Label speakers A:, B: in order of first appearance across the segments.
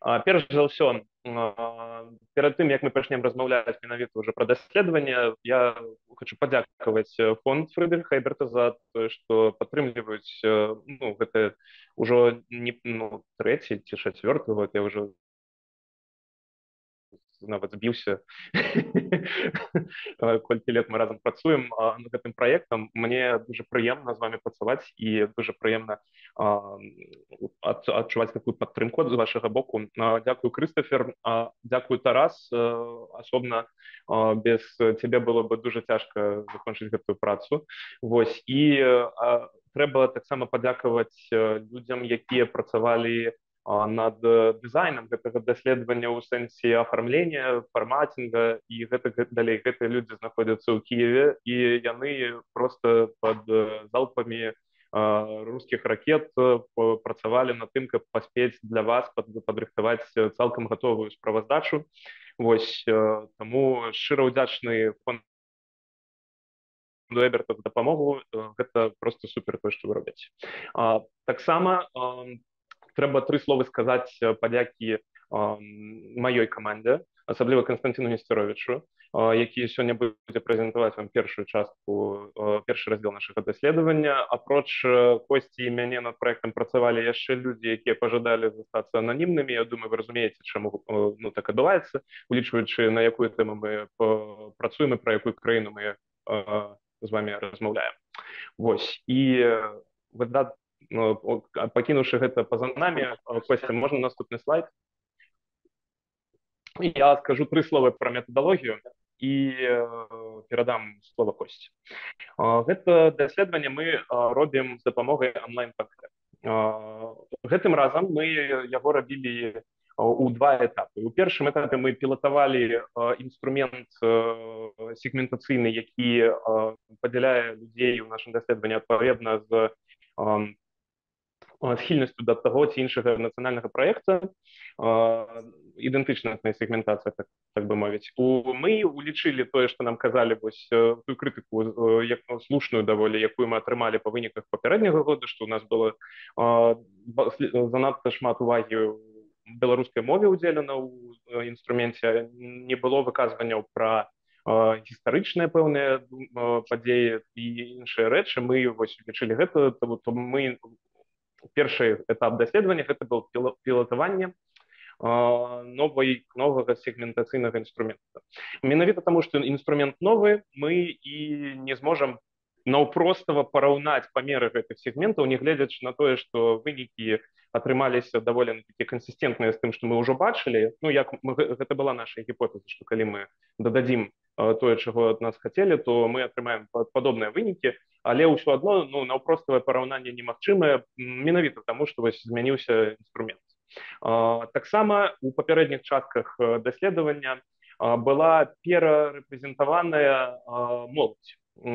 A: Перш за ўсё, перад тым, як мы пачнем размаўляць менавіта ўжо пра даследаванне, я хочу падзякаваць фонд Фрыдрыха Эберта за тое, што падтрымліваюць ну, гэта ўжо не трэці ці чацвёрты год, я ўжо нават збіўся колькі лет мы разам працуем над гэтым праектам. Мне дуже прыемна з вами працаваць і дуже прыемна адчуваць такую падтрымку з вашага боку. Дзякую, Крыстафер, дзякую, Тарас. Асобна без цябе было бы дуже цяжка закончыць гэтую працу. Вось, і трэба таксама падзякаваць людзям, якія працавалі над дызайнам гэтага даследавання ў сэнсе афармлення, фарматінга і гэтак далей. Гэтыя людзі знаходзяцца ў Кіеве, і яны проста пад залпамі рускіх ракет працавалі над тым, каб паспець для вас падрыхтаваць цалкам гатовую справаздачу. Вось, таму шчыра ўдзячны фонду Эберта за дапамогу. Гэта проста супер тое, што вы робіце. Таксама трэба 3 словы сказаць падзякі маёй камандзе, асабліва Канстантину Несцяровічу, які сёння будзе прэзентаваць вам першую частку, першы раздзел нашага даследавання. Апроч Косці і мяне над праектам працавалі яшчэ людзі, якія пажадалі застацца ананімнымі. Я думаю, вы разумееце, чаму так адбываецца, улічваючы, на якую тэму мы працуем і пра якую краіну мы з вами размаўляем. Вось, і пакінуўшы гэта па-за намі, Костя, можна наступны слайд? Я скажу 3 словы пра метадалогію і перадам слова Косці. Гэта даследаванне мы робім з дапамогай онлайн-панкэта. Гэтым разам мы яго рабілі у 2 этапы. У першым этапе мы пілатавалі інструмент сегментацыйны, які падзяляе людзей у нашым даследаванні адпаведна з схільнасцю да таго ці іншага нацыянальнага праекта, ідэнтычная сегментацыя, так бы мовіць. Мы улічылі тое, што нам казалі, вось тую крытыку, слушную даволі, якую мы атрымалі па выніках папярэдняга года, што у нас было занадта шмат увагі беларускай мове ўдзелена ў інструменце, не было выказванняў пра гістарычныя пэўныя падзеі і іншыя рэчы. Мы вось улічылі гэта, то мы першы этап даследавання гэта был пілатаванне новага сегментацыйнага інструмента. Менавіта таму, што інструмент новы, мы і не зможам наўпростава параўнаць памеры гэтых сегментаў, не гледзячы на тое, што вынікі атрымаліся даволі такі кансістэнтныя з тым, што мы ўжо бачылі. Ну, як гэта была наша гіпотэза, што калі мы дададзім тое, чаго ад нас хацелі, то мы атрымаем падобныя вынікі, але ўсё адно наўпроставае параўнанне немагчымае, менавіта таму, што вось змяніўся інструмент. Таксама у папярэдніх частках даследавання была перарэпрэзентаваная моладзь.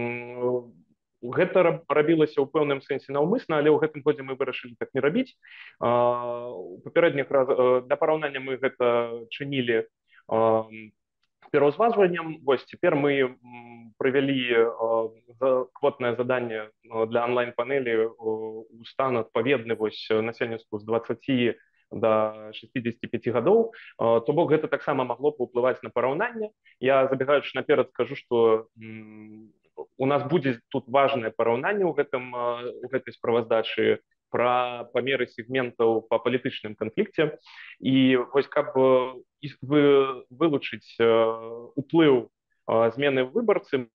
A: Гэта рабілася ў пэўным сэнсе наўмысна, але ў гэтым годзе мы вырашылі так не рабіць. Папярэдніх для параўнання мы гэта чынілі пераўзважваннем. Вось цяпер мы правялі квотнае заданне для онлайн-панелі у стан адпаведны вось насельніцтву з 20 до 65 гадоў. То бок гэта таксама магло б уплываць на параўнанне. Я, забегаючы наперад, скажу, што у нас будзе тут важнае параўнанне ў гэтай справаздачы пра памеры сегментаў па палітычным канфлікце. І вось каб вылучыць уплыў змены выбарцы,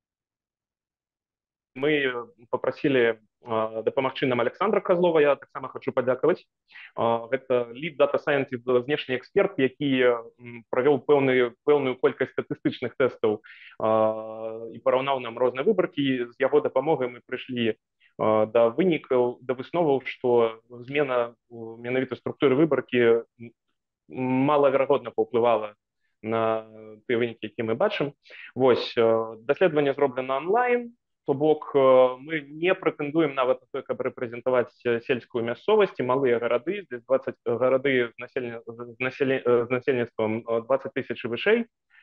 A: мы попросили дапамагчы нам Александра Козлова. Я таксама хочу падзякаваць. Гэта лід дата-сайентыст, знешні эксперт, які правёў пэўную колькасць статыстычных тэстаў і параўнаў нам розныя выбаркі. З яго дапамогай мы прыйшлі да вынікаў, да высноваў, што змена менавіта структуры выбаркі малаверагодна паўплывала на тыя вынікі, якія мы бачым. Вось, даследаванне зроблена онлайн. То бок мы не прэтэндуем нават на то, каб рэпрэзентаваць сельскую мясцовасць і малыя гарады, здесь 20 гарады з насельніцтвам 20 тысяч і вышэй.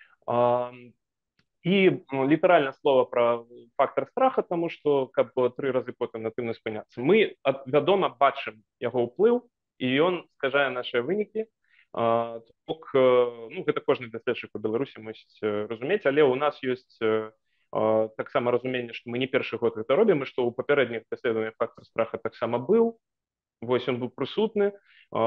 A: І літаральна слова пра фактар страха, таму што каб 3 разы потым на тым не спыняцца. Мы, вядома, бачым яго ўплыў, і ён скажае нашыя вынікі. бок, ну, гэта кожны даследчык у Беларусі мусіць разумець, але ў нас ёсць таксама разуменне, што мы не першы год гэта робім, і што ў папярэдніх даследаваннях фактар страха таксама быў. Вось ён быў прысутны.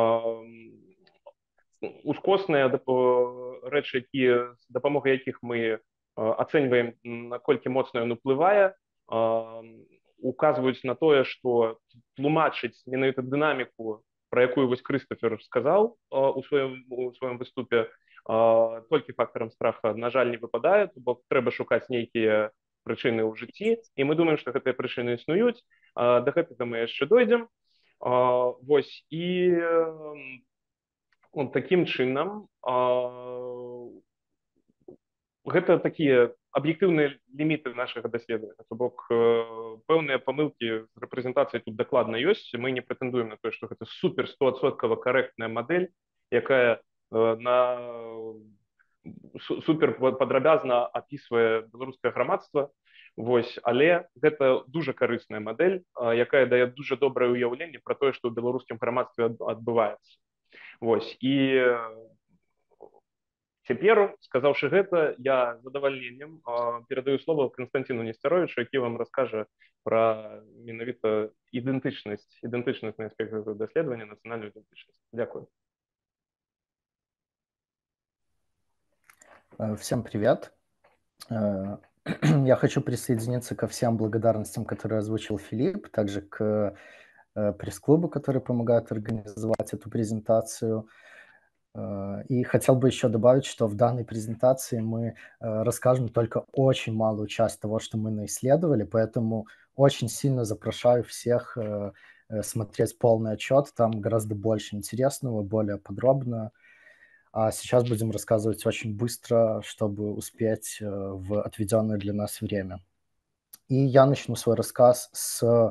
A: Ускосныя рэчы, якія з дапамогай якіх мы ацэньваем, наколькі моцна ён уплывае, указваюць на тое, што тлумачыць менавіта дынаміку, про якую вось Крыстафер сказаў у сваім выступе, толькі фактарам страха, на жаль, не выпадае, бо трэба шукаць нейкія прычыны ў жыцці, і мы думаем, што гэтыя прычыны існуюць. Да гэтага мы яшчэ дойдзем. Вось, і такім чынам гэта такія аб'ектыўныя ліміты нашага даследавання. То бок пэўныя памылкі з рэпрэзентацыяй тут дакладна ёсць. Мы не прэтэндуем на тое, што гэта супер 100% карэктная мадэль, якая на супер падрабязна апісвае беларускае грамадства. Вось, але гэта дужа карысная мадэль, якая дае дужа добрае ўяўленне пра тое, што ў беларускім грамадстве адбываецца. Вось, і цяпер, сказаўшы гэта, я з задавальненнем перадаю слово Константину Нестеровичу, які вам раскажа пра менавіта ідэнтычнасны аспект гэтага даследавання, нацыянальную ідэнтычнасць. Дякую.
B: Всем привет. Я хочу присоединиться ко всем благодарностям, которые озвучил Филипп, также к пресс-клубу, который помогает организовать эту презентацию. И хотел бы еще добавить, что в данной презентации мы расскажем только очень малую часть того, что мы наисследовали, поэтому очень сильно запрашаю всех смотреть полный отчет, там гораздо больше интересного, более подробно. А сейчас будем рассказывать очень быстро, чтобы успеть в отведенное для нас время. И я начну свой рассказ с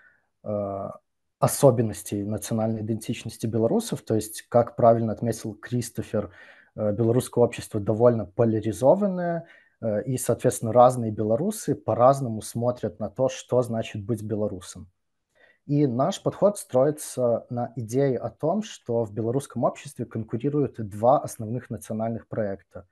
B: особенностей национальной идентичности белорусов, то есть, как правильно отметил Кристофер, белорусское общество довольно поляризованное, и, соответственно, разные белорусы по-разному смотрят на то, что значит быть белорусом. И наш подход строится на идее о том, что в белорусском обществе конкурируют два основных национальных проекта.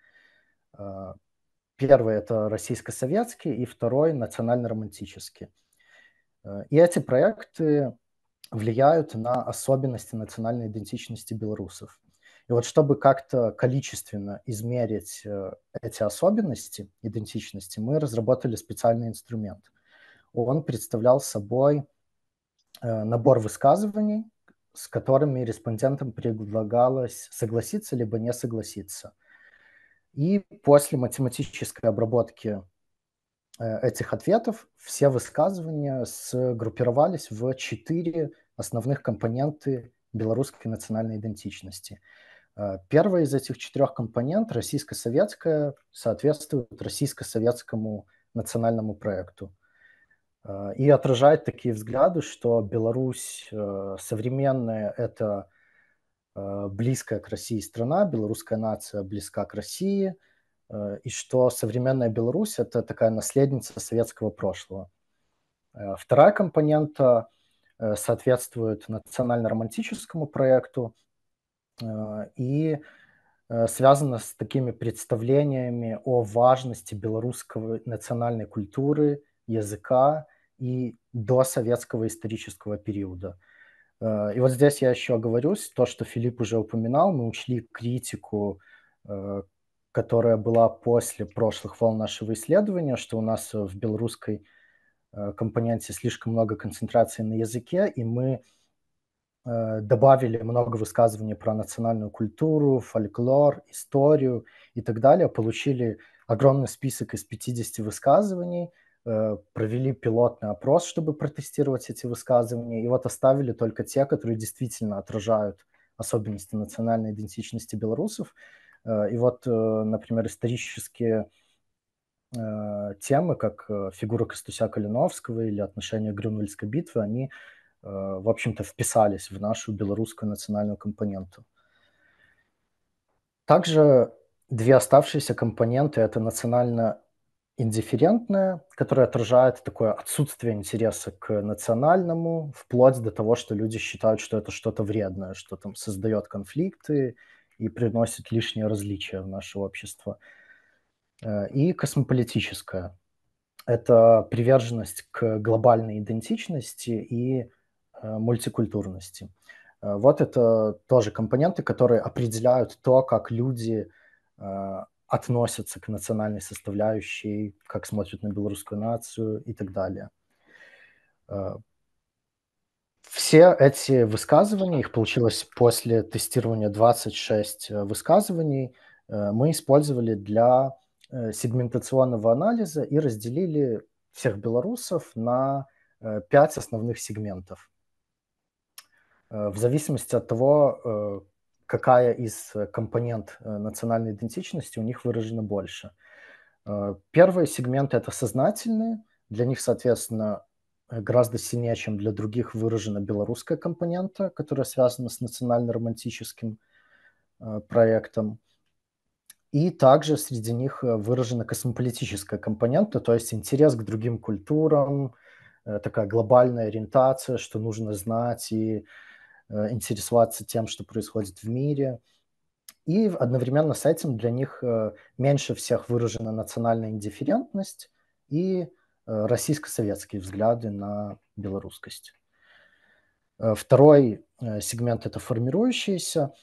B: Первый – это российско-советский, и второй – национально-романтический. И эти проекты влияют на особенности национальной идентичности белорусов. И вот чтобы как-то количественно измерить эти особенности идентичности, мы разработали специальный инструмент. Он представлял собой набор высказываний, с которыми респондентам предлагалось согласиться либо не согласиться. И после математической обработки этих ответов все высказывания сгруппировались в 4 основных компоненты белорусской национальной идентичности. Первый из этих 4 компонентов, российско-советская, соответствует российско-советскому национальному проекту и отражает такие взгляды, что Беларусь современная – это близкая к России страна, белорусская нация близка к России, и что современная Беларусь – это такая наследница советского прошлого. Вторая компонента соответствует национально-романтическому проекту и связана с такими представлениями о важности белорусской национальной культуры, языка и досоветского исторического периода. И вот здесь я еще оговорюсь, то, что Филипп уже упоминал, мы учли критику, которая была после прошлых волн нашего исследования, что у нас в белорусской компоненте слишком много концентрации на языке, и мы добавили много высказываний про национальную культуру, фольклор, историю и так далее, получили огромный список из 50 высказываний, провели пилотный опрос, чтобы протестировать эти высказывания, и вот оставили только те, которые действительно отражают особенности национальной идентичности белорусов. И вот, например, исторические темы, как фигура Костуся Калиновского или отношение к Грюнвальдской битве, они, в общем-то, вписались в нашу белорусскую национальную компоненту. Также 2 оставшиеся компоненты – это национально-индифферентная, которая отражает такое отсутствие интереса к национальному, вплоть до того, что люди считают, что это что-то вредное, что там создает конфликты и приносит лишнее различие в наше общество. И космополитическое. Это приверженность к глобальной идентичности и мультикультурности. Вот это тоже компоненты, которые определяют то, как люди относятся к национальной составляющей, как смотрят на белорусскую нацию и так далее. Все эти высказывания, их получилось после тестирования 26 высказываний, мы использовали для сегментационного анализа и разделили всех белорусов на 5 основных сегментов. В зависимости от того, какая из компонент национальной идентичности у них выражена больше. Первый сегмент – это сознательные. Для них, соответственно, гораздо сильнее, чем для других, выражена белорусская компонента, которая связана с национально-романтическим проектом. И также среди них выражена космополитическая компонента, то есть интерес к другим культурам, такая глобальная ориентация, что нужно знать и интересоваться тем, что происходит в мире. И одновременно с этим для них меньше всех выражена национальная индифферентность и российско-советские взгляды на белорусскость. Второй сегмент – это формирующиеся.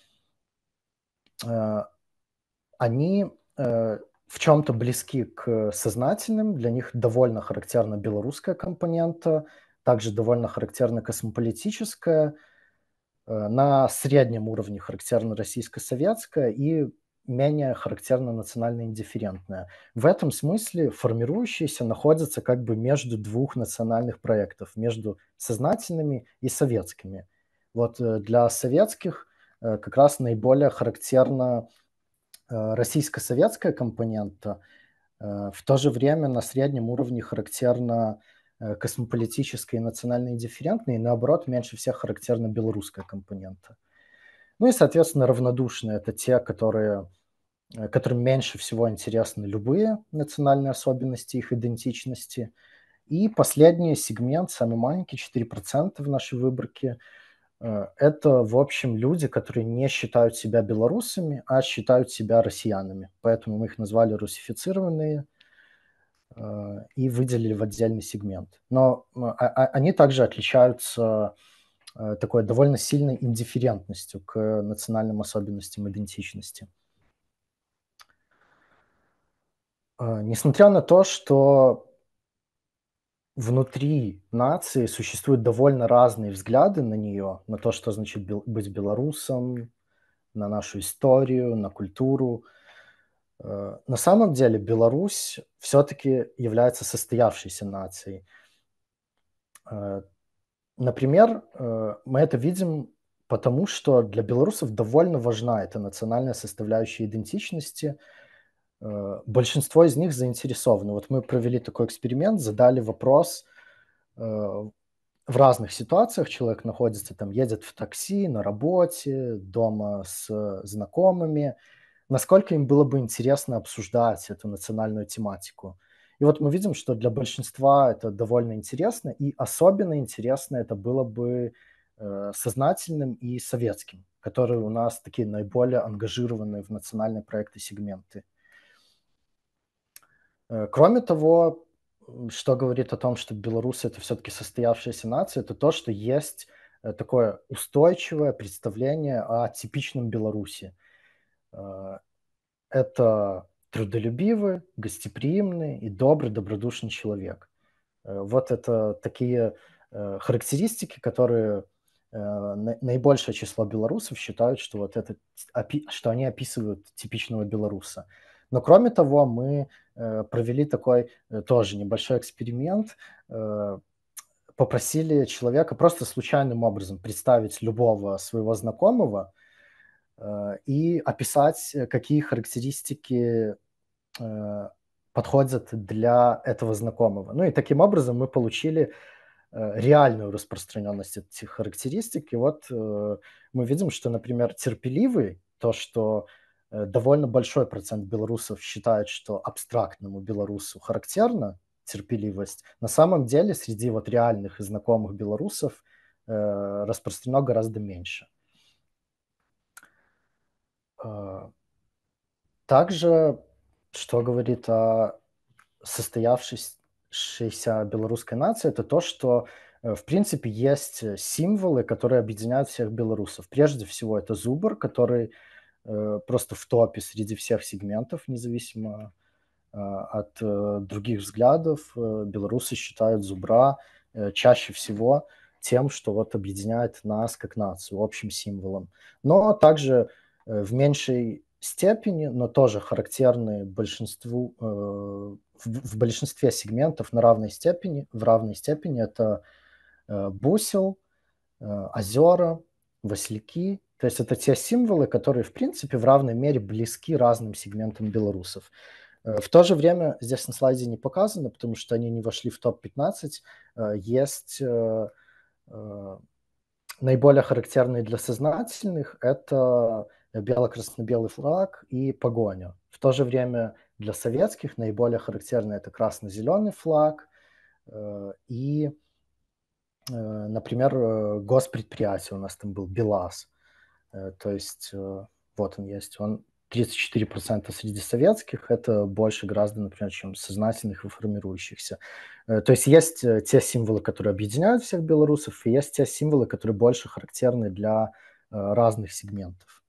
B: Они в чем-то близки к сознательным, для них довольно характерна белорусская компонента, также довольно характерна космополитическая, на среднем уровне характерна российско-советская и менее характерна национально-индифферентная. В этом смысле формирующиеся находятся как бы между двух национальных проектов, между сознательными и советскими. Вот для советских как раз наиболее характерна российско-советская компонента, в то же время на среднем уровне характерна космополитическая и национально-индифферентная, и наоборот, меньше всех характерна белорусская компонента. Ну и, соответственно, равнодушные – это те, которым меньше всего интересны любые национальные особенности их идентичности. И последний сегмент, самый маленький, 4% в нашей выборке – это, в общем, люди, которые не считают себя белорусами, а считают себя россиянами. Поэтому мы их назвали русифицированные и выделили в отдельный сегмент. Но они также отличаются такой довольно сильной индифферентностью к национальным особенностям идентичности. Несмотря на то, что внутри нации существуют довольно разные взгляды на нее, на то, что значит быть белорусом, на нашу историю, на культуру, на самом деле Беларусь все-таки является состоявшейся нацией. Например, мы это видим потому, что для белорусов довольно важна эта национальная составляющая идентичности. Большинство из них заинтересованы. Вот мы провели такой эксперимент, задали вопрос в разных ситуациях. Человек находится там, едет в такси, на работе, дома с знакомыми. Насколько им было бы интересно обсуждать эту национальную тематику. И вот мы видим, что для большинства это довольно интересно, и особенно интересно это было бы сознательным и советским, которые у нас такие наиболее ангажированные в национальные проекты сегменты. Кроме того, что говорит о том, что белорусы это все-таки состоявшаяся нация, это то, что есть такое устойчивое представление о типичном Беларуси. Это трудолюбивый, гостеприимный и добрый, добродушный человек. Вот это такие характеристики, которые наибольшее число белорусов считают, что, вот это, что они описывают типичного белоруса. Но кроме того, мы провели такой тоже небольшой эксперимент, попросили человека просто случайным образом представить любого своего знакомого, и описать, какие характеристики подходят для этого знакомого. Ну и таким образом мы получили реальную распространенность этих характеристик. И вот мы видим, что, например, терпеливый, то, что довольно большой процент белорусов считает, что абстрактному белорусу характерна терпеливость, на самом деле среди вот реальных и знакомых белорусов распространено гораздо меньше. Также, что говорит о состоявшейся белорусской нации, это то, что, в принципе, есть символы, которые объединяют всех белорусов. Прежде всего, это зубр, который просто в топе среди всех сегментов, независимо от других взглядов. Белорусы считают зубра чаще всего тем, что вот объединяет нас как нацию, общим символом. Но также в меньшей степени, но тоже характерны большинству, в большинстве сегментов в равной степени это бусел, озера, васильки. То есть это те символы, которые, в принципе, в равной мере близки разным сегментам белорусов. В то же время здесь на слайде не показано, потому что они не вошли в топ-15. Есть наиболее характерные для сознательных – это бело-красно-белый флаг и погоня. В то же время для советских наиболее характерны – это красно-зеленый флаг и, например, госпредприятие у нас там был БелАЗ. То есть вот он есть. Он 34% среди советских, это больше гораздо, например, чем сознательных и формирующихся. То есть есть те символы, которые объединяют всех белорусов, и есть те символы, которые больше характерны для разных сегментов.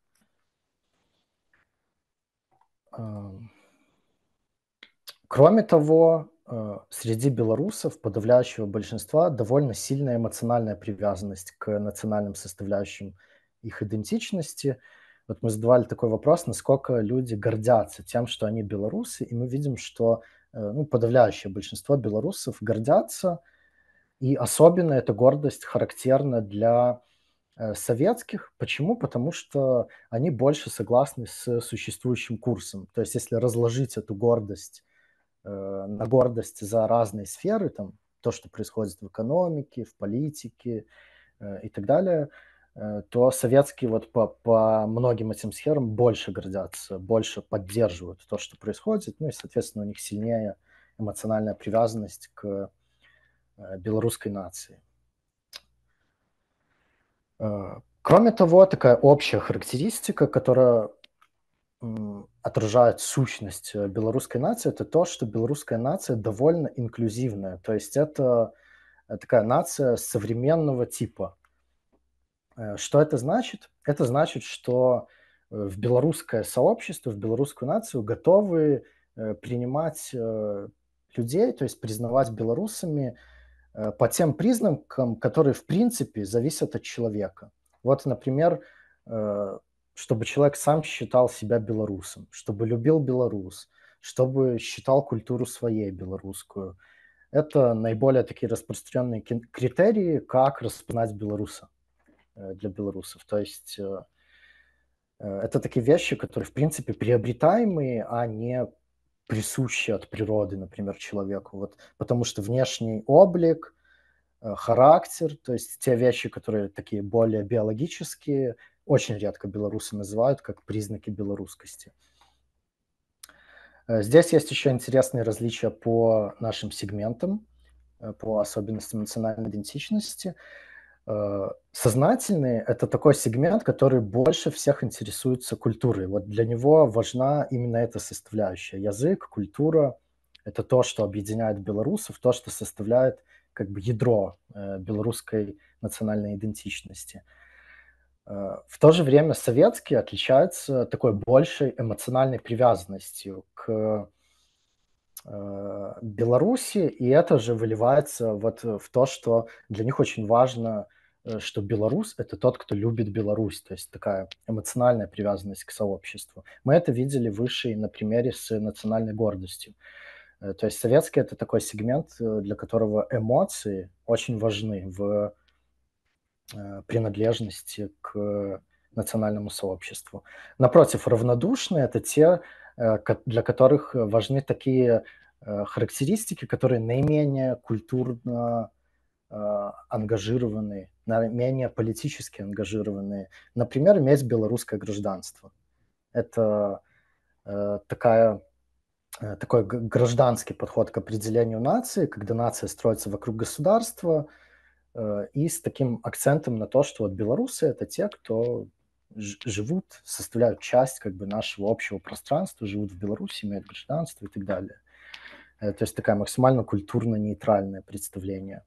B: Кроме того, среди белорусов подавляющего большинства довольно сильная эмоциональная привязанность к национальным составляющим их идентичности. Вот мы задавали такой вопрос, насколько люди гордятся тем, что они белорусы, и мы видим, что подавляющее большинство белорусов гордятся, и особенно эта гордость характерна для советских. Почему? Потому что они больше согласны с существующим курсом. То есть если разложить эту гордость на гордость за разные сферы, там, то, что происходит в экономике, в политике и так далее, то советские вот по многим этим сферам больше гордятся, больше поддерживают то, что происходит, ну и, соответственно, у них сильнее эмоциональная привязанность к белорусской нации. Кроме того, такая общая характеристика, которая отражает сущность белорусской нации, это то, что белорусская нация довольно инклюзивная. То есть это такая нация современного типа. Что это значит? Это значит, что в белорусское сообщество, в белорусскую нацию готовы принимать людей, то есть признавать белорусами по тем признакам, которые в принципе зависят от человека. Вот, например, чтобы человек сам считал себя белорусом, чтобы любил Беларусь, чтобы считал культуру своей белорусскую. Это наиболее такие распространенные критерии, как распознать белоруса для белорусов. То есть это такие вещи, которые, в принципе, приобретаемые, а не присущие от природы, например, человеку. Вот, потому что внешний облик, характер, то есть те вещи, которые такие более биологические, очень редко белорусы называют как признаки белорусскости. Здесь есть еще интересные различия по нашим сегментам, по особенностям национальной идентичности. Сознательный – это такой сегмент, который больше всех интересуется культурой. Вот для него важна именно эта составляющая. Язык, культура – это то, что объединяет белорусов, то, что составляет как бы ядро белорусской национальной идентичности. В то же время советские отличаются такой большей эмоциональной привязанностью к Беларуси, и это же выливается вот в то, что для них очень важно, что белорус – это тот, кто любит Беларусь, то есть такая эмоциональная привязанность к сообществу. Мы это видели выше на примере с национальной гордостью. То есть советский – это такой сегмент, для которого эмоции очень важны в принадлежности к национальному сообществу. Напротив, равнодушные – это те, для которых важны такие характеристики, которые наименее культурно ангажированы, наименее политически ангажированы. Например, иметь белорусское гражданство. Это такой гражданский подход к определению нации, когда нация строится вокруг государства, и с таким акцентом на то, что вот белорусы – это те, кто живут, составляют часть как бы нашего общего пространства, живут в Беларуси, имеют гражданство и так далее. То есть такое максимально культурно-нейтральное представление.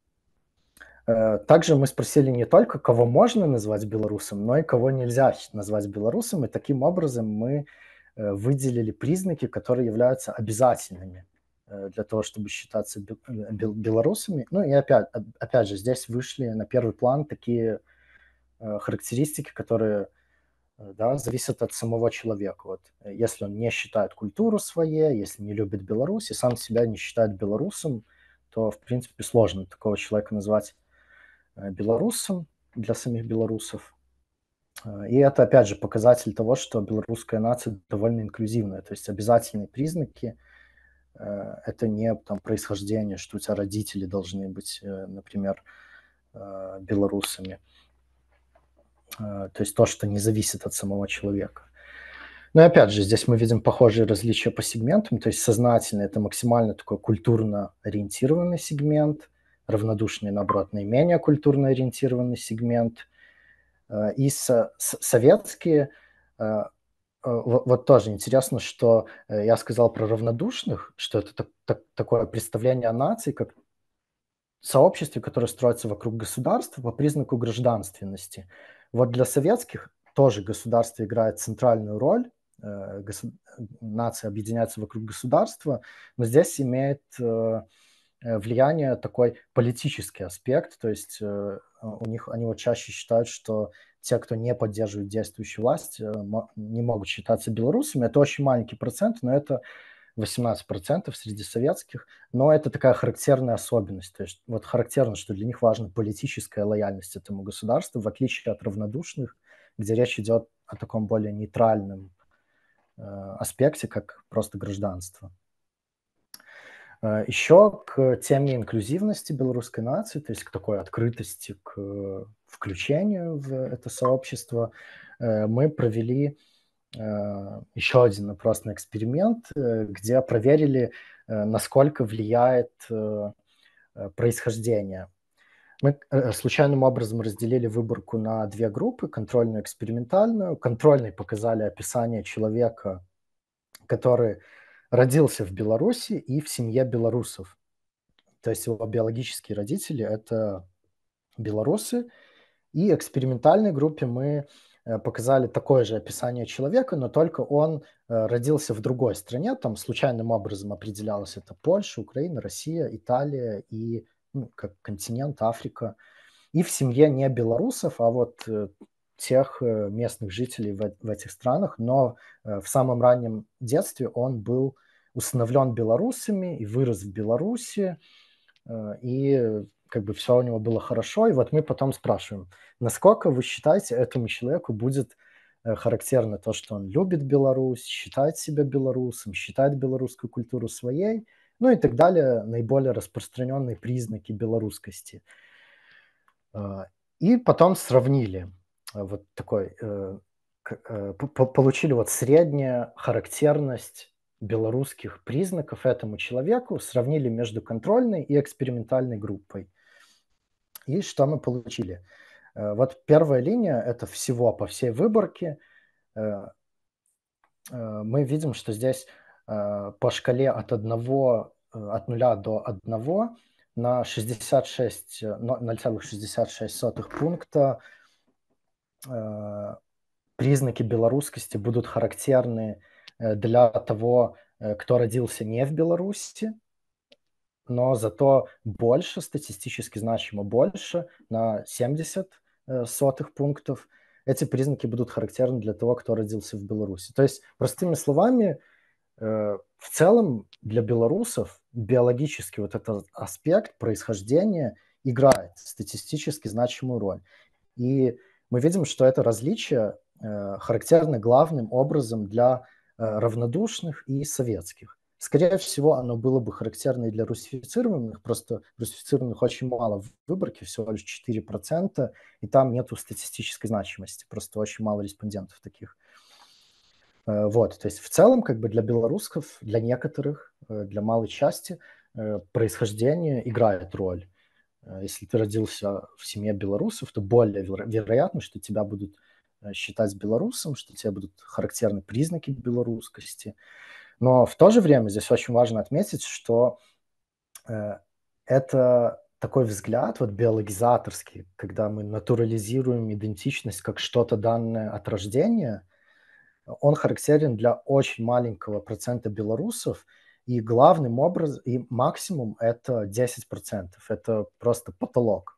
B: Также мы спросили не только, кого можно назвать белорусом, но и кого нельзя назвать белорусом, и таким образом мы выделили признаки, которые являются обязательными для того, чтобы считаться белорусами. Ну и опять же, здесь вышли на первый план такие характеристики, которые да, зависят от самого человека. Вот, если он не считает культуру своей, если не любит Беларусь и сам себя не считает белорусом, то, в принципе, сложно такого человека назвать белорусом для самих белорусов. И это, опять же, показатель того, что белорусская нация довольно инклюзивная. То есть обязательные признаки это не там, происхождение, что у тебя родители должны быть, например, белорусами. То есть то, что не зависит от самого человека. Но и опять же, здесь мы видим похожие различия по сегментам. То есть сознательный – это максимально такой культурно ориентированный сегмент, равнодушный, наоборот, наименее культурно ориентированный сегмент. И советские, вот тоже интересно, что я сказал про равнодушных, что это такое представление о нации, как сообществе, которое строится вокруг государства по признаку гражданственности. Вот для советских тоже государство играет центральную роль, нация объединяется вокруг государства, но здесь имеет влияние такой политический аспект, то есть они вот чаще считают, что те, кто не поддерживает действующую власть, не могут считаться белорусами. Это очень маленький процент, но это 18% среди советских, но это такая характерная особенность. То есть вот характерно, что для них важна политическая лояльность этому государству, в отличие от равнодушных, где речь идет о таком более нейтральном аспекте, как просто гражданство. Еще к теме инклюзивности белорусской нации, то есть к такой открытости, к включению в это сообщество, мы провели еще один опросный эксперимент, где проверили, насколько влияет происхождение. Мы случайным образом разделили выборку на две группы, контрольную и экспериментальную. Контрольной показали описание человека, который родился в Беларуси и в семье белорусов. То есть его биологические родители – это белорусы. И экспериментальной группе мы показали такое же описание человека, но только он родился в другой стране. Там случайным образом определялось это Польша, Украина, Россия, Италия и как континент Африка. И в семье не белорусов, а вот тех местных жителей в этих странах. Но в самом раннем детстве он был усыновлен белорусами и вырос в Беларуси. И как бы все у него было хорошо. И вот мы потом спрашиваем, насколько вы считаете, этому человеку будет характерно то, что он любит Беларусь, считает себя белорусом, считает белорусскую культуру своей, ну и так далее, наиболее распространенные признаки белорусскости. И потом сравнили вот такой, получили вот средняя характерность белорусских признаков этому человеку, сравнили между контрольной и экспериментальной группой. И что мы получили? Вот первая линия – это всего по всей выборке. Мы видим, что здесь по шкале от 0 до 1 на 0,66 пункта признаки белорусскости будут характерны для того, кто родился не в Беларуси, но зато больше, статистически значимо больше, на 70 пунктов. Эти признаки будут характерны для того, кто родился в Беларуси. То есть, простыми словами, в целом для белорусов биологически вот этот аспект происхождения играет статистически значимую роль. И мы видим, что это различие характерно главным образом для равнодушных и советских. Скорее всего, оно было бы характерно и для русифицированных, просто русифицированных очень мало в выборке, всего лишь 4%, и там нету статистической значимости, просто очень мало респондентов таких. Вот, то есть в целом как бы для белорусских, для некоторых, для малой части происхождение играет роль. Если ты родился в семье белорусов, то более вероятно, что тебя будут считать белорусом, что тебе будут характерны признаки белорусскости. Но в то же время здесь очень важно отметить, что это такой взгляд вот биологизаторский, когда мы натурализируем идентичность как что-то данное от рождения, он характерен для очень маленького процента белорусов, и главным образом, и максимум это 10%. Это просто потолок.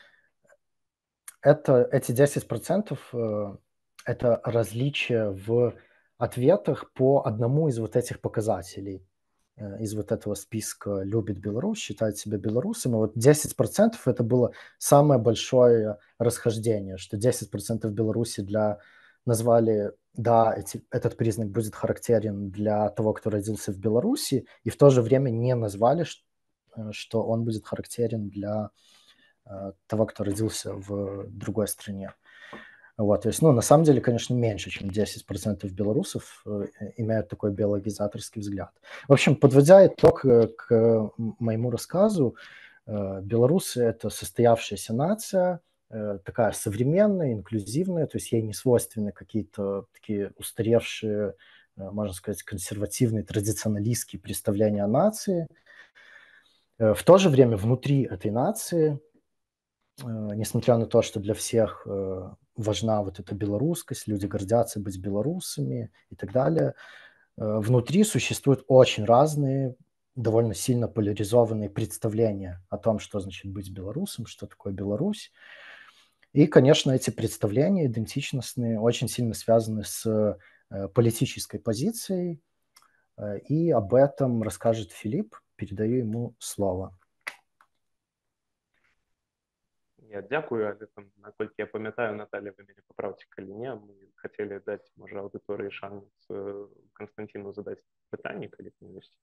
B: Эти 10% это различие в ответах по одному из вот этих показателей, из вот этого списка «любит Беларусь», считает себя белорусом. И вот 10% это было самое большое расхождение, что 10% Беларуси назвали, да, этот признак будет характерен для того, кто родился в Беларуси, и в то же время не назвали, что он будет характерен для того, кто родился в другой стране. Вот, то есть, на самом деле, конечно, меньше, чем 10% белорусов имеют такой биологизаторский взгляд. В общем, подводя итог к моему рассказу, белорусы – это состоявшаяся нация, такая современная, инклюзивная, то есть ей не свойственны какие-то такие устаревшие, можно сказать, консервативные, традиционалистские представления о нации. В то же время внутри этой нации, несмотря на то, что для всех важна вот эта белорусскость, люди гордятся быть белорусами и так далее, внутри существуют очень разные, довольно сильно поляризованные представления о том, что значит быть белорусом, что такое Беларусь. И, конечно, эти представления идентичностные очень сильно связаны с политической позицией, и об этом расскажет Филипп. Передаю ему слово.
A: Я дякую, але там, наколькі я памятаю, Наталья, вы мяне папраўце, калі не, мы хацелі даць, можа, аўдыторыі шанец Константину задаць пытанне, калі там ёсць.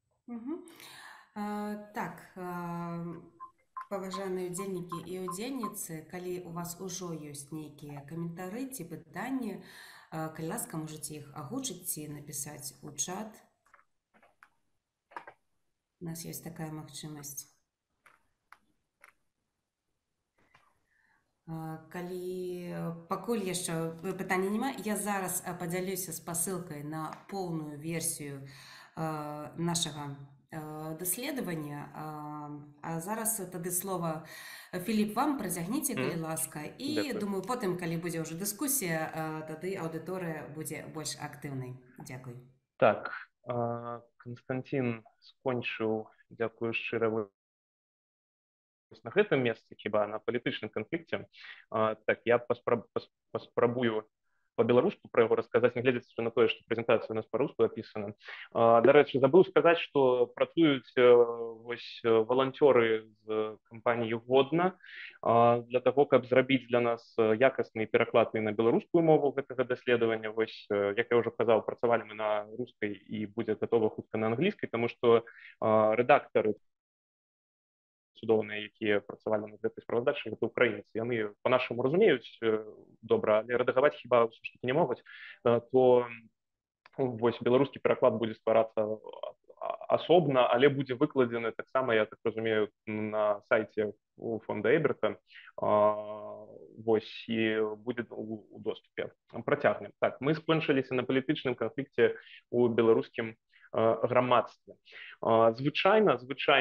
C: Так, паважаныя ўдзельнікі і ўдзельніцы, калі у вас ужо ёсць нейкія каментары ці пытанні, калі ласка, можаце іх агучыць ці напісаць у чат. У нас ёсць такая магчымасць. Калі пакуль яшчэ пытання няма, я зараз падзялюся спасылкай на поўную версію нашага даследавання. А зараз тады слова, Філіп, вам працягніце, калі ласка. І думаю, потым, калі будзе ўжо дыскусія, тады аўдыторыя будзе больш актыўнай. Дзякуй.
A: Так, Константин скончыў, дзякую шчыра, на гэтым месцы, хіба на палітычным канфлікце. Так, я паспрабую по-беларуску пра яго расказаць, нягледзячы на тое, што прэзентацыя у нас па-руску апісана. Дарэчы, забыў сказаць, што працуюць валанцёры з кампаніі «Годна» для таго, каб зрабіць для нас якасны пераклад на беларускую мову гэтага даследавання. Як я ўжо казаў, працавалі мы на рускай і будзе гатова хутка на англійскай, таму што рэдактары цудоўныя, якія працавалі над гэтай справаздачай, гэта украінцы. Яны па-нашаму разумеюць добра, але рэдагаваць хіба ўсё ж такі не могуць, то беларускі пераклад будзе стварацца асобна, але будзе выкладзены таксама, я так разумею, на сайце у фонда Эберта, і будзе у доступе. Працягнем. Так, мы скончыліся на палітычным канфлікце у беларускім грамадстве. Звычайна,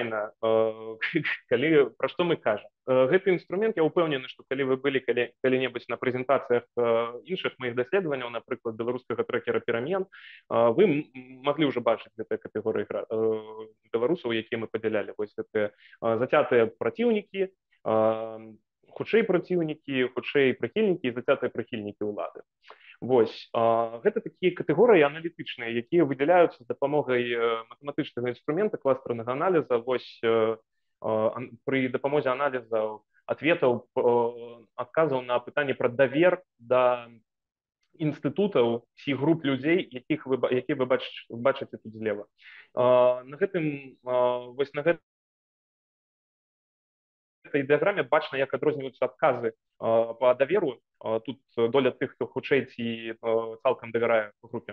A: пра што мы кажам? Гэты інструмент, я ўпэўнены, што калі вы былі калі-небудзь на прэзентацыях іншых маіх даследаванняў, напрыклад, беларускага трекера «Перамен», вы маглі ўжо бачыць гэтыя катэгорыі беларусаў, якія мы падзялялі. Вось гэтыя зацятыя праціўнікі, хутчэй праціўнікі, хутчэй прыхільнікі і зацятыя прыхільнікі ўлады. Гэта такія катэгорыі аналітычныя, якія выдзяляюцца з дапамогай матэматычнага інструмента кластарнага аналіза. Пры дапамозе аналіза адказаў на пытанне пра давер да інстытутаў ці груп людзей, якія вы бачыце тут злева. На гэтай дыяграме бачна, як адрозніваюцца адказы па даверу. Тут доля тых, хто хутчэй ці цалкам давярае групе.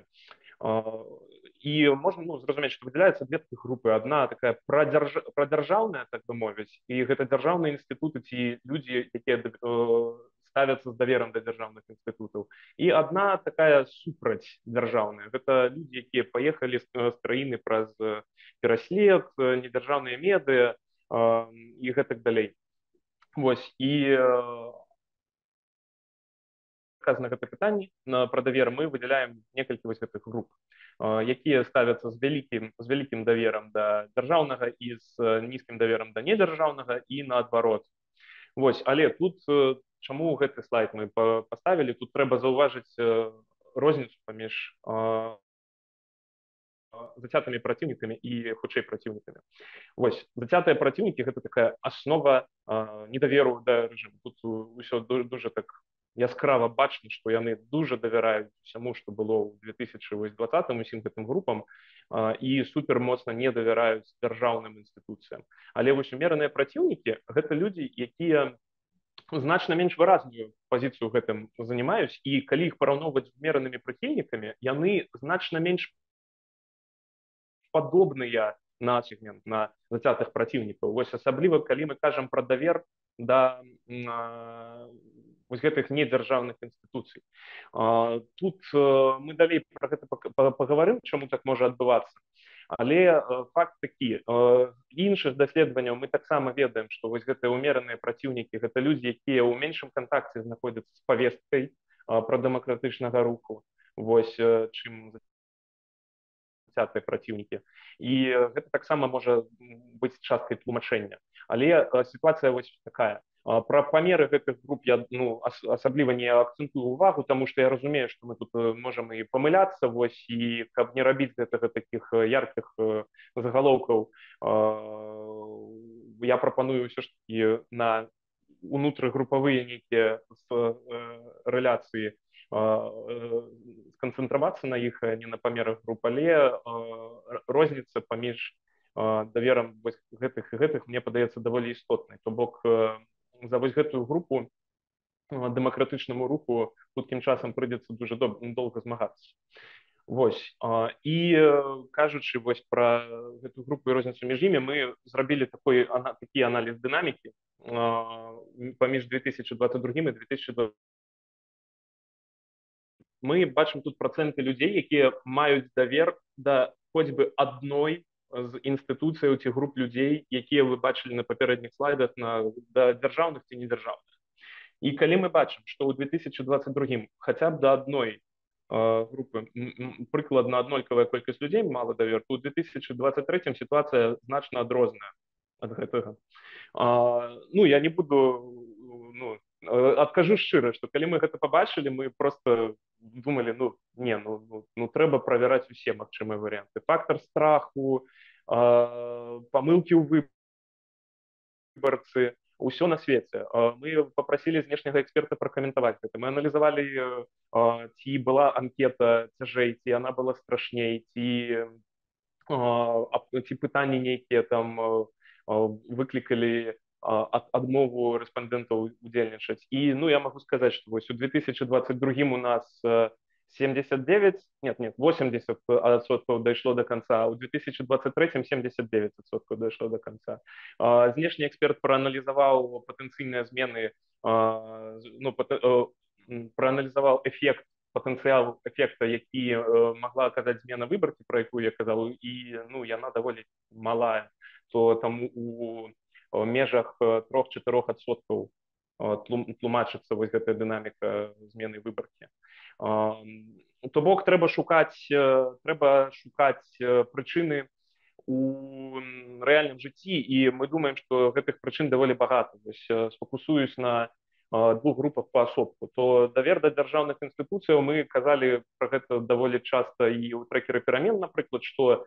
A: І можна зразумець, што выдзяляюцца две такіх групы. Адна такая прадзяржаўная, так бы мовіць, і гэта дзяржаўныя інстытуты ці людзі, якія ставяцца з даверам да дзяржаўных інстытутаў, і адна такая супрацьдзяржаўная. Гэта людзі, якія паехалі з краіны праз пераслед, недзяржаўныя медыа і гэтак далей. Вось, і адказ на гэта пытанне пра давер мы выдзяляем некалькі вось гэтых груп, якія ставяцца з вялікім даверам да дзяржаўнага і з нізкім даверам да недзяржаўнага і наадварот. Вось, але тут чаму гэты слайд мы паставілі, тут трэба заўважыць розніцу паміж зацятымі праціўнікамі і хутчэй праціўнікамі. Вось, зацятыя праціўнікі гэта такая аснова недаверу да рэжыму. Тут усё дуже так яскрава бачна, што яны дуже давяраюць усяму, што было ў 2020 усім гэтым групам, і супер моцна не давяраюць дзяржаўным інстытуцыям. Але вось умераныя праціўнікі гэта людзі, якія значна менш выразную пазіцыю гэтым занимаюць, і калі іх параўноўваць з умеранымі прыхільнікамі, яны значна менш падобныя на сегмент, на зацятых праціўнікаў. Вось асабліва калі мы кажам пра давер да вось гэтых недзяржаўных інстытуцый. Тут мы далей пра гэта пагаварым, чаму так можа адбывацца. Але факт такі, іншых даследаванняў мы таксама ведаем, што вось гэтыя умераныя праціўнікі гэта людзі, якія ў меншым кантакце знаходзяцца з павесткай прадэмакратычнага руху, вось, чым зацятыя праціўнікі. І гэта таксама можа быць часткай тлумачэння. Але сітуацыя вось такая. Пра памеры гэтых груп я асабліва не акцэнтую ўвагу, таму што я разумею, што мы тут можам і памыляцца, вось, і каб не рабіць гэтага такіх яркіх загалоўкаў, я прапаную ўсё ж такі на унутрыгрупавыя нейкія рэляцыі сканцэнтравацца на іх, не на памерах груп, але розніца паміж даверам гэтых і гэтых мне падаецца даволі істотнай. То бок за вось гэтую групу дэмакратычнаму руху хуткім часам прыйдзецца дуже доўга змагацца. Вось, і кажучы вось пра гэту групу і розніцу між імі, мы зрабілі такі аналіз дынамікі паміж 2022 і 2020. Мы бачым тут працэнты людзей, якія маюць давер да хоць бы адной з інстытуцыяў ці груп людзей, якія вы бачылі на папярэдніх слайдах, да дзяржаўных ці недзяржаўных. І калі мы бачым, што ў 2022 хаця б да адной групы прыкладна аднолькавая колькасць людзей мала давер, то ў 2023 сітуацыя значна адрозная ад гэтага. Я не буду, адкажу шчыра, што калі мы гэта пабачылі, мы просто думалі, трэба правяраць усе магчымыя варыянты. Фактар страху, памылкі ў выбарцы, усё на свеце. Мы папрасілі знешняга эксперта пракаментаваць гэта. Мы аналізавалі, ці была анкета цяжэй, ці яна была страшней, ці пытанні нейкія там выклікалі адмову рэспандэнтаў удзельнічаць. І я магу сказаць, што вось у 2022 у нас 80% дайшло до конца, а у 2023 79% дайшло до конца. Знешні эксперт прааналізаваў патэнцыйныя змены, прааналізаваў патэнцыял эфекта, які магла аказаць змена выбаркі, пра якую я казаў, і яна даволі малая, то там у межах 3-4% тлумачыцца вось гэтая дынаміка змены выбаркі. То бок трэба шукаць прычыны у рэальным жыцці, і мы думаем, што гэтых прычын даволі багата. Сфокусуюсь на двух групах паасобку. То давер да дзяржаўных інстытуцыяў, мы казалі пра гэта даволі часта і ў трэкеры перамен, напрыклад, што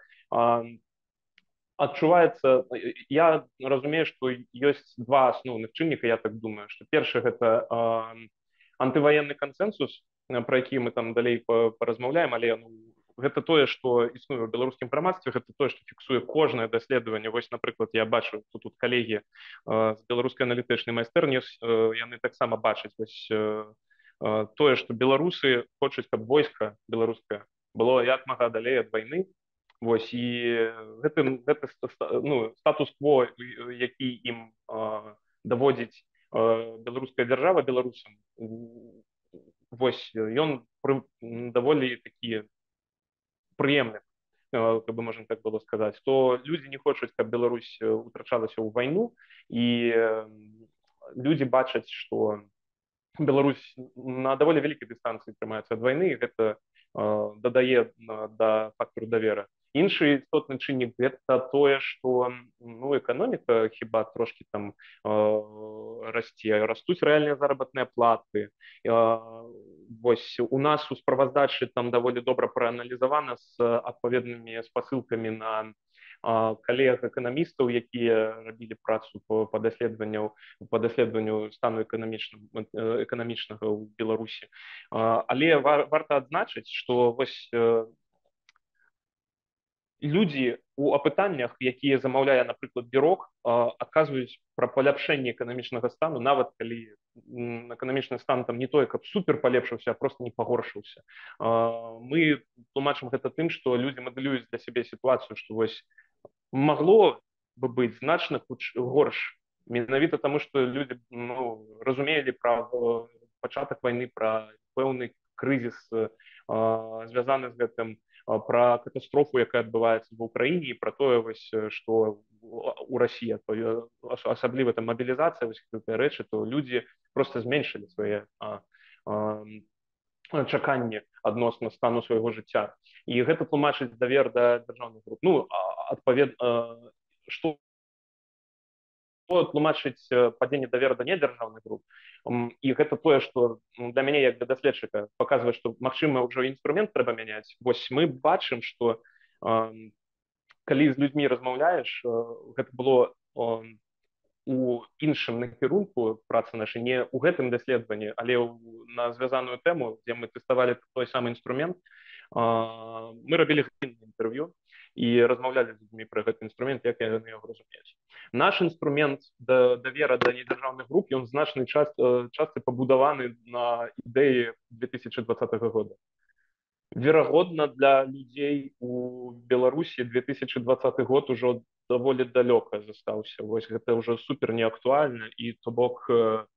A: адчуваецца, я разумею, што ёсць два асноўных чынніка, я так думаю, што першы гэта антываенны кансэнсус, пра які мы там далей паразмаўляем, але гэта тое, што існуе ў беларускім грамадстве, гэта тое, што фіксуе кожнае даследаванне. Вось, напрыклад, я бачу, тут калегі з беларускай аналітычнай майстэрні, яны таксама бачаць вось тое, што беларусы хочуць, каб войска беларускае было як мага далей ад вайны. Вось, і гэты статус-кво, які ім даводзіць беларуская дзяржава беларусам, вось ён даволі такі прыемны, как бы можна так было сказаць, то людзі не хочуць, каб Беларусь утрачалася ў вайну, і людзі бачаць, што Беларусь на даволі вялікай дыстанцыі трымаецца ад вайны, і гэта дадае да фактару давера. Іншы істотны чыннік – гэта тое, што эканоміка хіба трошкі там расце, растуць рэальныя заработныя платы. Вось у нас у справаздачы там даволі добра прааналізавана з адпаведнымі спасылкамі на калег-эканамістаў, якія рабілі працу па даследаванню стану эканамічнага ў Беларусі. Але варта адзначыць, што вось людзі у апытаннях, якія замаўляе, напрыклад, Бюрок, адказваюць пра паляпшэнне эканамічнага стану, нават калі эканамічны стан там не тое, каб супер палепшыўся, а проста не пагоршыўся. Мы тлумачым гэта тым, што людзі мадэлююць для сябе сітуацыю, што вось магло бы быць значна горш, менавіта таму, што людзі разумелі пра пачатак вайны, пра пэўны крызіс, звязаны з гэтым, пра катастрофу, якая адбываецца ва ўкраіне, і пра тое, што у Расіі, асабліва там мабілізацыя, вось гэтыя рэчы, то людзі проста зменшылі свае чаканні адносна стану свайго жыцця. І гэта тлумачыць давер да дзяржаўных груп. Адпаведна, што тлумачыць падзенне давера да недзяржаўных груп. І гэта тое, што для мяне, як для даследчыка, паказвае, што, магчыма, ўжо інструмент трэба мяняць. Вось мы бачым, што калі з людзьмі размаўляеш, гэта было у іншым накірунку працы нашай, не ў гэтым даследаванні, але на звязаную тэму, дзе мы тэставалі той самы інструмент, мы рабілі інтэрв'ю і размаўлялі з людзьмі пра гэты інструмент, як яны яго разумеюць. Наш інструмент давера да недзяржаўных груп, ён значнай частцы пабудаваны на ідэі 2020 года. Верагодна, для людзей у Беларусі 2020 год ужо даволі далёка застаўся. Вось гэта ўжо супер неактуальна, і то бок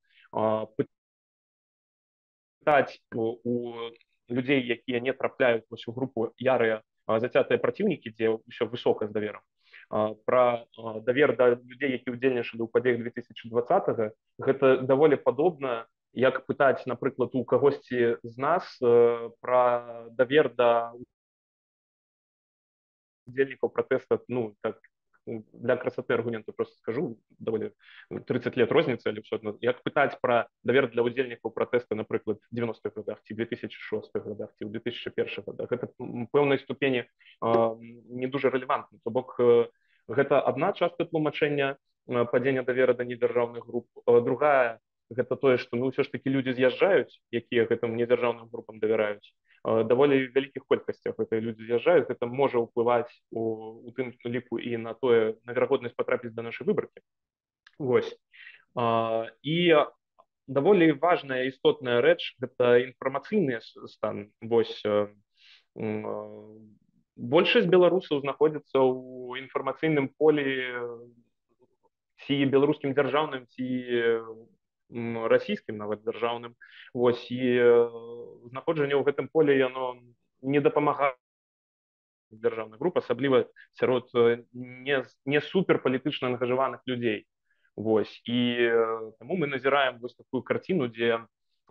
A: пытаць у людзей, якія не трапляюць вось у групу ярыя зацятыя праціўнікі, дзе ўсё высока з даверам, пра давер да людзей, які ўдзельнічалі ў падзеях 2020-го, гэта даволі падобна, як пытаць, напрыклад, у кагосьці з нас пра давер да удзельнікаў пратэста, так, для красоты аргументу просто скажу, даволі 30 лет розніцы, але ўсё адно, як пытаць пра давер для удзельнікаў пратэста, напрыклад, 90-х годах, ці 2006 годах, ці ў 2001 годах, гэта ў пэўнай ступені не дужа рэлевантна. То бок, гэта адна частка тлумачэння падзення давера да недзяржаўных груп. Другая, гэта тое, што ўсё ж такі людзі з'язджаюць, якія гэтым недзяржаўным групам давяраюць. Даволі вялікіх колькасцях гэтыя людзі з'язджаюць, гэта можа ўплываць у тым ліку і на тое, на верагоднасць патрапіць да нашай выбаркі. Вось. І даволі важная істотная рэч, гэта інфармацыйны стан. Вось. Большасць беларусаў знаходзіцца ў інфармацыйным полі ці беларускім дзяржаўным, ці расійскім нават дзяржаўным. Вось, і знаходжанне ў гэтым полі яно не дапамагае дзяржаўных груп, асабліва сярод не суперпалітычна ангажаваных людзей. Вось, і таму мы назіраем вось такую карціну, дзе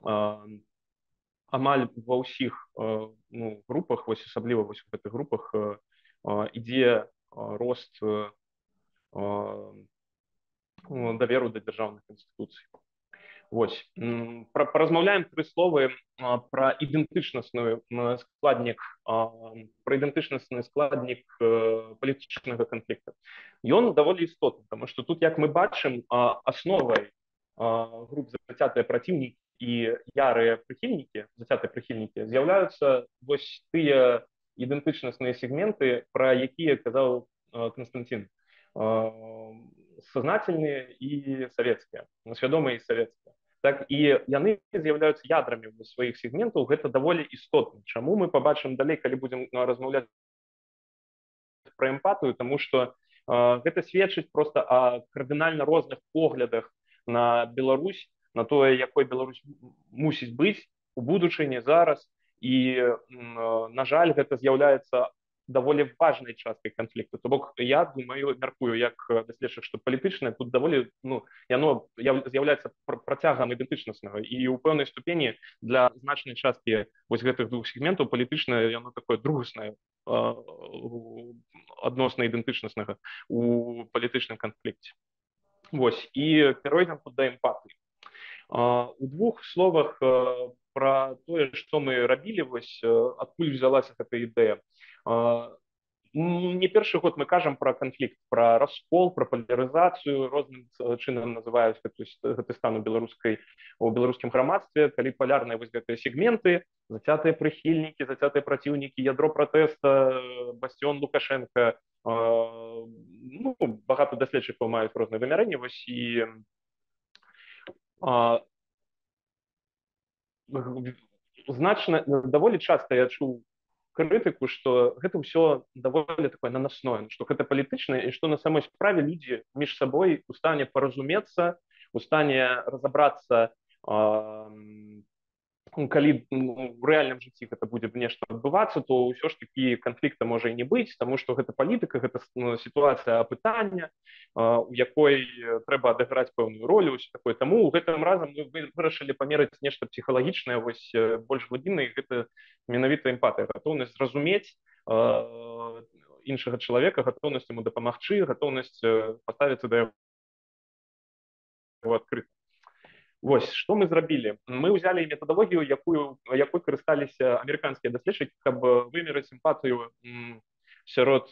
A: амаль ва ўсіх групах, вось асабліва вось у гэтых групах ідзе рост даверу да дзяржаўных інстытуцый. Вось. Паразмаўляем тры словы пра ідэнтычнасны складнік палітычнага канфлікта. Ён даволі істотны, таму што тут, як мы бачым, асновай груп зацятыя праціўнікі і ярыя прыхільнікі, зацятыя прыхільнікі, з'яўляюцца вось тыя ідэнтычнасныя сегменты, пра якія казаў Константин. Сознательныя і савецкія, свядомыя і савецкія. Так, і яны з'яўляюцца ядрамі сваіх сегментаў, гэта даволі істотна. Чаму мы пабачым далей, калі будзем размаўляць пра эмпатыю, таму што гэта сведчыць проста о кардынальна розных поглядах на Беларусь, на тое, якой Беларусь мусіць быць, у будучыні зараз, і на жаль, гэта з'яўляецца даволі важнай часткай канфлікту. То бок я думаю, мяркую як даследчык, што палітычнае тут даволі яно з'яўляецца працягам ідэнтычнаснага, і ў пэўнай ступені для значнай часткі вось гэтых двух сегментаў палітычнае яно такое другаснае адносна ідэнтычнаснага у палітычным канфлікце. Вось, і перайдзем тут да эмпатыі. У двух словах пра тое, што мы рабілі, вось адкуль взялася гэта ідэя. Не першы год мы кажам пра канфлікт, пра раскол, пра палярызацыю, розным чынам называюць гэты стан у беларускім грамадстве, калі палярныя вось гэтыя сегменты, зацятыя прыхільнікі, зацятыя праціўнікі, ядро пратэста, басцён Лукашенка. Багато даследчыкаў маюць розныя вымярэнні, вось, і даволі часта я чуў крытыку, што гэта ўсё даволі такое нанасное, што гэта палітычнае, і што на самой справе людзі між сабой у стане паразумецца, у стане разабрацца, калі у рэальным жыцці гэта будзе нешта адбывацца, то ўсё ж такі канфлікта можа і не быць, таму што гэта палітыка, гэта сітуацыя апытання, у якой трэба адыграць пэўную ролю, ўсё такое. Таму гэтым разам мы вырашылі памераць нешта псіхалагічнае, вось больш глыбіннае, і гэта менавіта эмпатыя, гатоўнасць зразумець іншага чалавека, гатоўнасць яму дапамагчы, гатоўнасць паставіцца да яго адкрыта. Вось, што мы зрабілі? Мы ўзялі метадалогію, якой карысталіся амерыканскія даследчыкі, каб вымераць эмпатыю сярод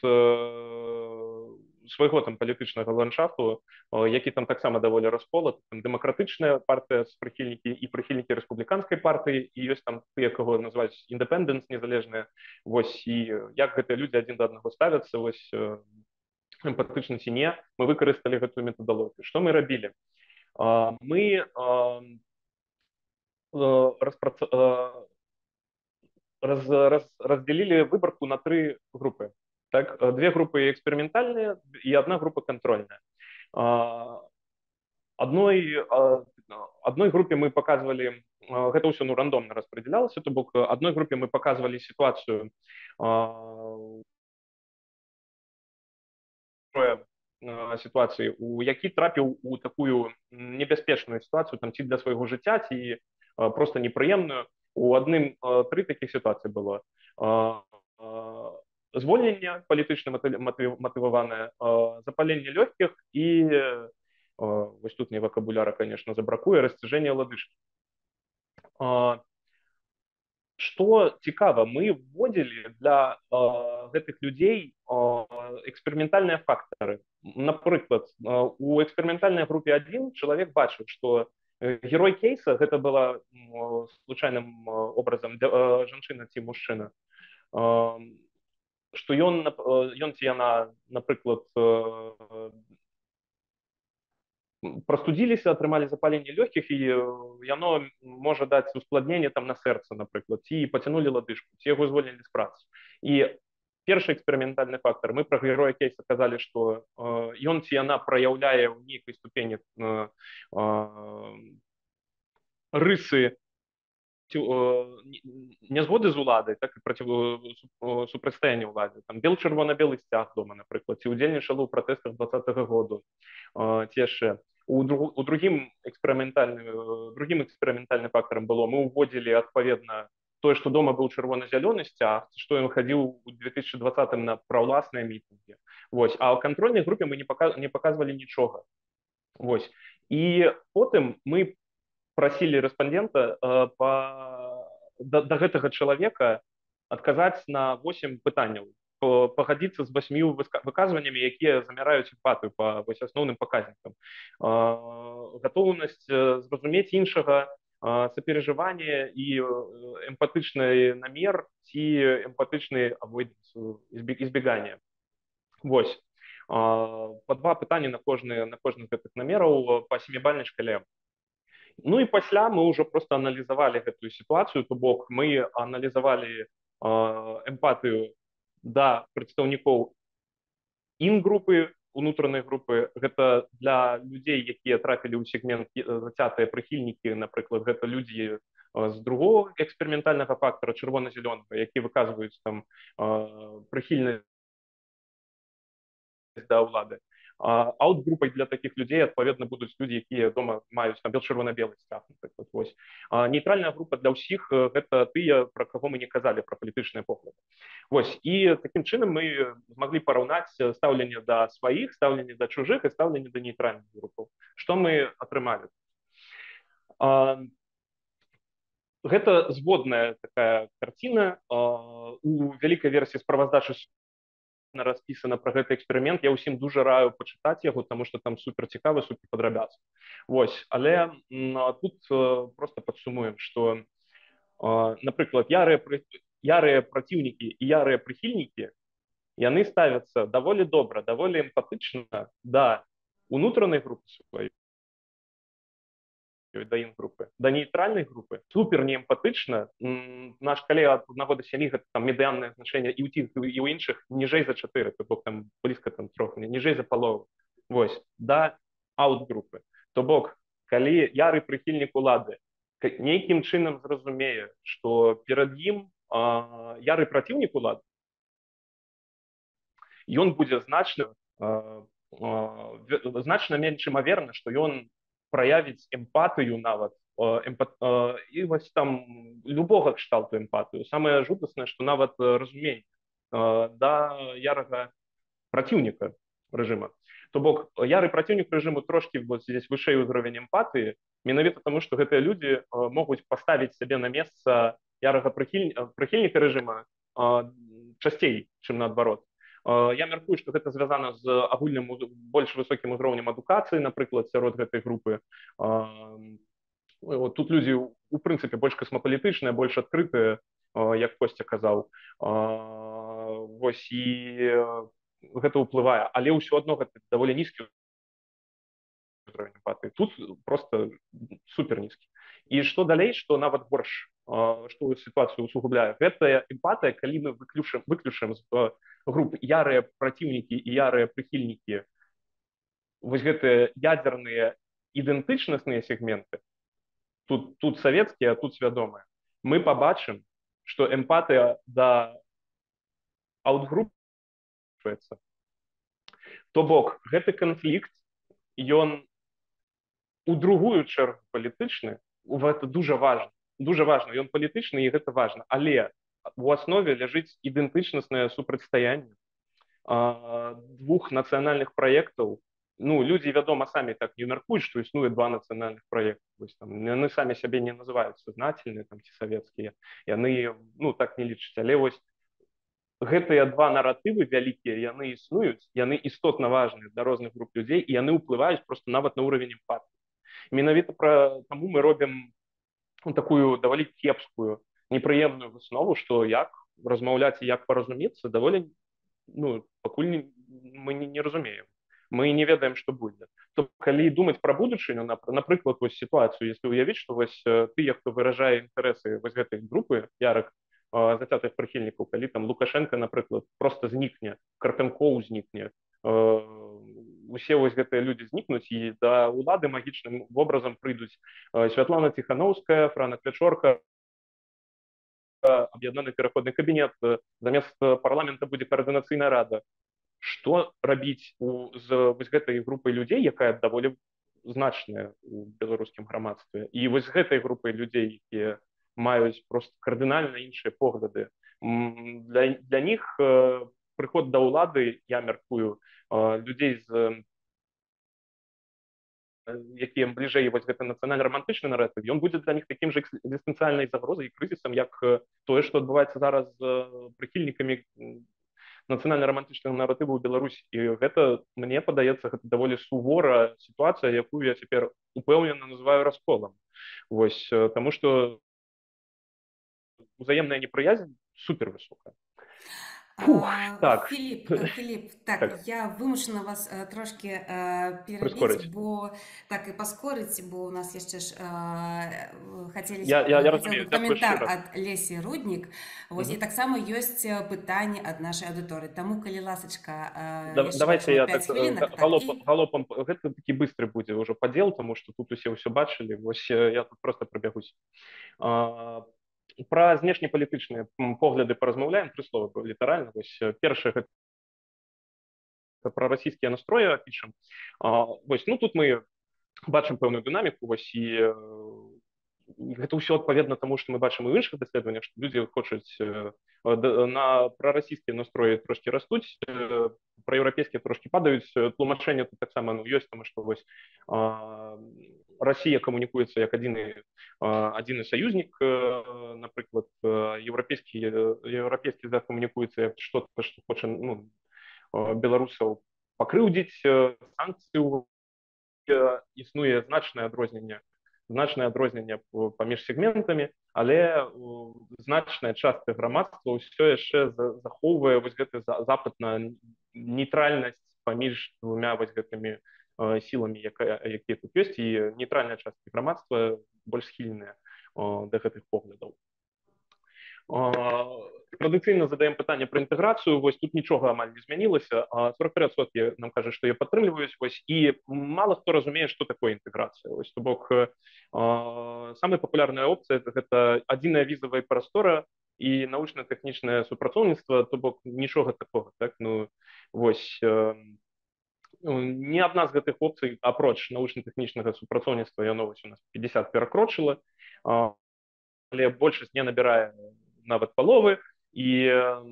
A: свайго там палітычнага ландшафту, які там таксама даволі расколат. Дэмакратычная партыя, прыхільнікі і прыхільнікі рэспубліканскай партыі, і ёсць там тыя, каго называюць independents, незалежныя. Вось, і як гэтыя людзі адзін да аднаго ставяцца, вось, эмпатычна ці не, мы выкарысталі гэтую метадалогію. Што мы рабілі? Мы разделили выборку на 3 группы. Так, 2 группы экспериментальные и 1 группа контрольная. Одной группе мы показывали, это все рандомно распределялось, то бок одной группе мы показывали ситуацию ситуації, у які трапіў у такую небяспечную ситуацию, там, ці для свайго жыцця, ці просто непрыемную. У адным 3 такіх ситуацыі было. Звольненне палітычна матываванае, запаленне лёгкіх і, вось тут мне вокабуляра, конечно, забракуе, расцяжэнне лодыжкі. Што цікава, мы вводзілі для гэтых людзей эксперыментальныя фактары. Напрыклад, у эксперыментальнай групе 1 чалавек бачыў, што герой кейса, гэта была случайным образом жанчына ці мужчына, што ён ці яна, напрыклад, прастудзіліся, атрымалі запаленне лёгкіх, і яно можа даць ускладненне там на сэрца, напрыклад, ці пацянулі лодыжку, ці яго звольнілі з працы. І першы эксперыментальны фактор, мы пра героя кейса казалі, што ён ці яна праяўляе ў нейкай ступені рысы нязгоды з уладай, так і супрацьстаяння ўладзе. Там бел-чырвона-белы сцяг дома, напрыклад, ці удзельнічала ў пратэстах 2020 году, ці яшчэ. Другім эксперыментальным фактарам было, мы ўводзілі адпаведна тое, што дома быў чырвона-зялёны сцяг, што ён хадзіў у 2020 на праўласныя мітынгі. Вось, а ў кантрольнай групе мы не паказвалі нічога. Вось. І потым мы прасілі рэспандента да гэтага чалавека адказаць на 8 пытанняў, пагадзіцца з 8 выказваннямі, якія замяраюць эмпатыю па асноўным паказнікам. Гатоўнасць зразумець іншага, сопереживание і эмпатычны намер ці эмпатычны избегание. Вось. Па 2 пытанні на кожны з гэтых намераў па 7-бальнай шкале. Ну і пасля мы ўжо просто аналізавалі гэтую сітуацыю, то бок мы аналізавалі эмпатыю да прадстаўнікоў ін-групы, унутранай групы. Гэта для людзей, якія трапілі ў сегмент зацятыя прыхільнікі, напрыклад, гэта людзі з другого эксперыментальнага фактара чырвона-зялёнага, які выказваюць там прыхільнасць да ўлады. Аут-групай для такіх людзей адпаведна будуць людзі, якія дома маюць там чырвона-белы сцяг, напрыклад. Вось. Нейтральная група для ўсіх гэта тыя, пра каго мы не казалі, пра палітычныя погляды. Вось. І такім чынам мы змаглі параўнаць стаўленне да сваіх, стаўленне да чужых і стаўленне да нейтральных групаў. Што мы атрымалі? Гэта зводная такая карціна. У вялікай версіі справаздачы распісана пра гэты эксперымент. Я ўсім дужа раю пачытаць яго, таму што там супер цікава, супер падрабязна. Вось. Але тут просто падсумуем, што, напрыклад, ярыя праціўнікі і ярыя прыхільнікі, яны ставяцца даволі добра, даволі эмпатычна да унутранай групы сваёй, да ін-групы, да нейтральнай групы, супер неэмпатычна. Наш калега ад 1 до 7 гэта там медыаннае значэнне і ў тых, і ў іншых ніжэй за 4, то бок там блізка там троху, ніжэй за палову. Вось, да аут-групы. То бок, калі яры прыхільнік улады нейкім чынам зразумее, што перад ім яры праціўнік улады, ён будзе значна менш імаверна, што ён праявіць эмпатыю нават, і вось там любога кшталту эмпатыю. Самае жудаснае, што нават разуменне да ярага праціўніка рэжыма. То бок, яры праціўнік рэжыму трошкі вот здесь вышэй ўзровень эмпатыі, менавіта таму, што гэтыя людзі могуць паставіць сябе на месца ярага прыхільніка рэжыма часцей, чым наадварот. Я мяркую, што гэта звязана з агульным больш высокім узроўнем адукацыі, напрыклад, сярод гэтай групы. Тут людзі, у прынцыпе, больш касмапалітычныя, больш адкрытыя, як Костя казаў. Вось, і гэта ўплывае. Але ўсё адно гэта даволі нізкі ўзровень эмпатыі. Тут просто супер нізкі. І што далей, што нават горш, што сітуацыю усугубляе, гэта эмпатыя, калі мы выключым з груп ярыя праціўнікі і ярыя прыхільнікі вось гэтыя ядзерныя ідэнтычнасныя сегменты, тут савецкія, а тут свядомыя, мы пабачым, што эмпатыя да аут-груп. То бок, гэты канфлікт, ён у другую чергу палітычны, гэта дужа важна, ён палітычны, і гэта важна, але у аснове ляжыць ідэнтычнаснае супрацьстаянне двух нацыянальных праектаў. Ну, людзі, вядома, самі так не мяркуюць, што існуе два нацыянальных праекты. Яны самі сябе не называюць сознательныя там, ці савецкія, яны так не лічаць. Але вось гэтыя два наратывы вялікія, яны існуюць, яны істотна важныя для розных груп людзей, і яны ўплываюць просто нават на ўровень эмпатыі. Менавіта таму мы робім такую даволі кепскую, непрыемную выснову, што як размаўляць і як паразумецца, даволі, пакуль мы не разумеем. Мы не ведаем, што будзе. То калі думаць пра будучыню, напрыклад, вось сітуацыю, если уявіць, што вось тыя, хто выражае інтарэсы вось гэтай групы ярых зацятых прыхільнікаў, калі там Лукашенко, напрыклад, просто знікне, Карпенкоў знікне, усе вось гэтыя людзі знікнуць, і да ўлады магічным вобразам прыйдуць Святлана Ціханаўская, Франак Пячорка, аб'яднаны пераходны кабінет, замест парламента будзе каардынацыйная рада. Што рабіць з вось гэтай групай людзей, якая даволі значная у беларускім грамадстве, і вось гэтай групай людзей, якія маюць просто кардынальна іншыя погляды. Для них прыход да ўлады, я мяркую, людзей, якія бліжэй вось гэты нацыянальна-рамантычны наратыў, ён будзе для них такім жа экзістэнцыяльнай загрозай і крызісам, як тое, што адбываецца зараз з прыхільнікамі нацыянальна-рамантычнага наратыву ў Беларусі. І гэта, мне падаецца, гэта даволі сувора сітуацыя, якую я цяпер упэўнена называю расколам. Вось, таму што узаемная непрыязь супервысокая. Фух, так,
C: Філіп, так,
A: так,
C: я вимушена вас трошки перебіць,
A: прискорить.
C: бо так і паскорыць, бо у нас яшчэ ж
A: Я
C: хацеў
A: разумею,
C: бы
A: дзякую
C: каментар
A: шчыра.
C: ад Лесі Руднік. Вось, і
A: Мгм.
C: таксама ёсць пытанні ад нашай аўдыторыі. Таму, калі ласачка, яшчэ
A: Давайте
C: бачыла
A: я
C: 5
A: так
C: хвілінак, так, і
A: галопом, гэта такі быстры будзе ўжо падзел, тому што тут усе ўсё бачылі, вось я тут просто прабягусь. Пра знешнепалітычныя погляды паразмаўляем, 3 слова літаральна. Вось першае гэта пра расійскія настроі апішам. Вось, ну тут мы бачым пэўную дынаміку, вось, і гэта ўсё адпаведна таму, што мы бачым і ў іншых даследаваннях, што людзі хочуць на прарасійскія настроі трошкі растуць, праеўрапейскія трошкі падаюць. Тлумачэнне тут таксама ёсць, таму што вось Расія камунікуецца як адзіны саюзнік, напрыклад, еўрапейскі звяз камунікуецца як што хоча беларусаў пакрыўдзіць, санкцыі, існуе значнае адрозненне паміж сегментамі, але значная частка грамадства ўсё яшчэ захоўвае вось гэты запад на нейтральнасць паміж двумя вось гэтымі сіламі, якія тут ёсць, і нейтральная частка грамадства больш схільная да гэтых поглядаў. Традыцыйна задаем пытанне пра інтэграцыю. Вось тут нічога амаль не змянілася. 43% нам кажа, што яе падтрымліваюць. Вось, і мала хто разумее, што такое інтэграцыя. Вось, то бок, самая папулярная опцыя гэта адзіная візавая прастора і навучна-тэхнічнае супрацоўніцтва, то бок нічога такога, так? Ну, вось, ні адна з гэтых опцый, апроч навучна-тэхнічнага супрацоўніцтва, яно вось у нас 50 перакрочыла, але большасць не набірае нават паловы, і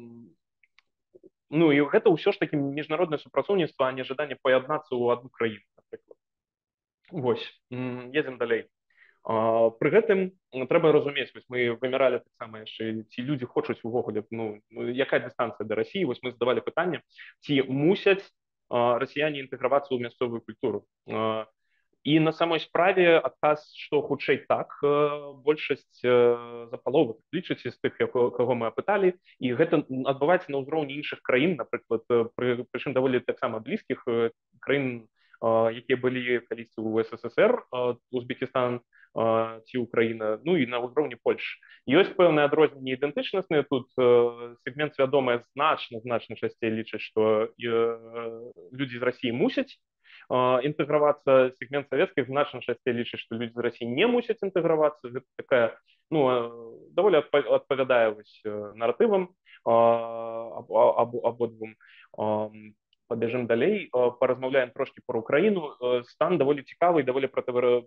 A: гэта ўсё ж таки міжнароднае супрацоўніцтва, а не жаданне паяднацца ў адну краіну, напрыклад. Вось, едзем далей. Пры гэтым трэба разумець, вось мы вымяралі таксама яшчэ, ці людзі хочуць увогуле, якая дыстанцыя да Расіі. Вось мы задавалі пытанне, ці мусяць расіяне інтэгравацца ў мясцовую культуру. І на самой справе адказ, што хутчэй так, большасць за палову лічыць з тых, каго мы апыталі, і гэта адбываецца на ўзроўні іншых краін, напрыклад, прычым даволі таксама блізкіх краін, якія былі калісьці ў СССР, Узбекістан ці Украіна, ну і на ўзроўні Польшы. Ёсць пэўныя адрозненні ідэнтычнасныя тут. Сегмент свядомы значна часцей лічыць, што людзі з Расіі мусяць інтэгравацца. Сегмент савецкіх значна часцей лічыць, што людзі з Расіі не мусяць інтэгравацца. Гэта такая, даволі адпавядае вось наратывам абодвум. Пабежым далей, паразмаўляем трошкі пра Украіну. Стан даволі цікавы і даволі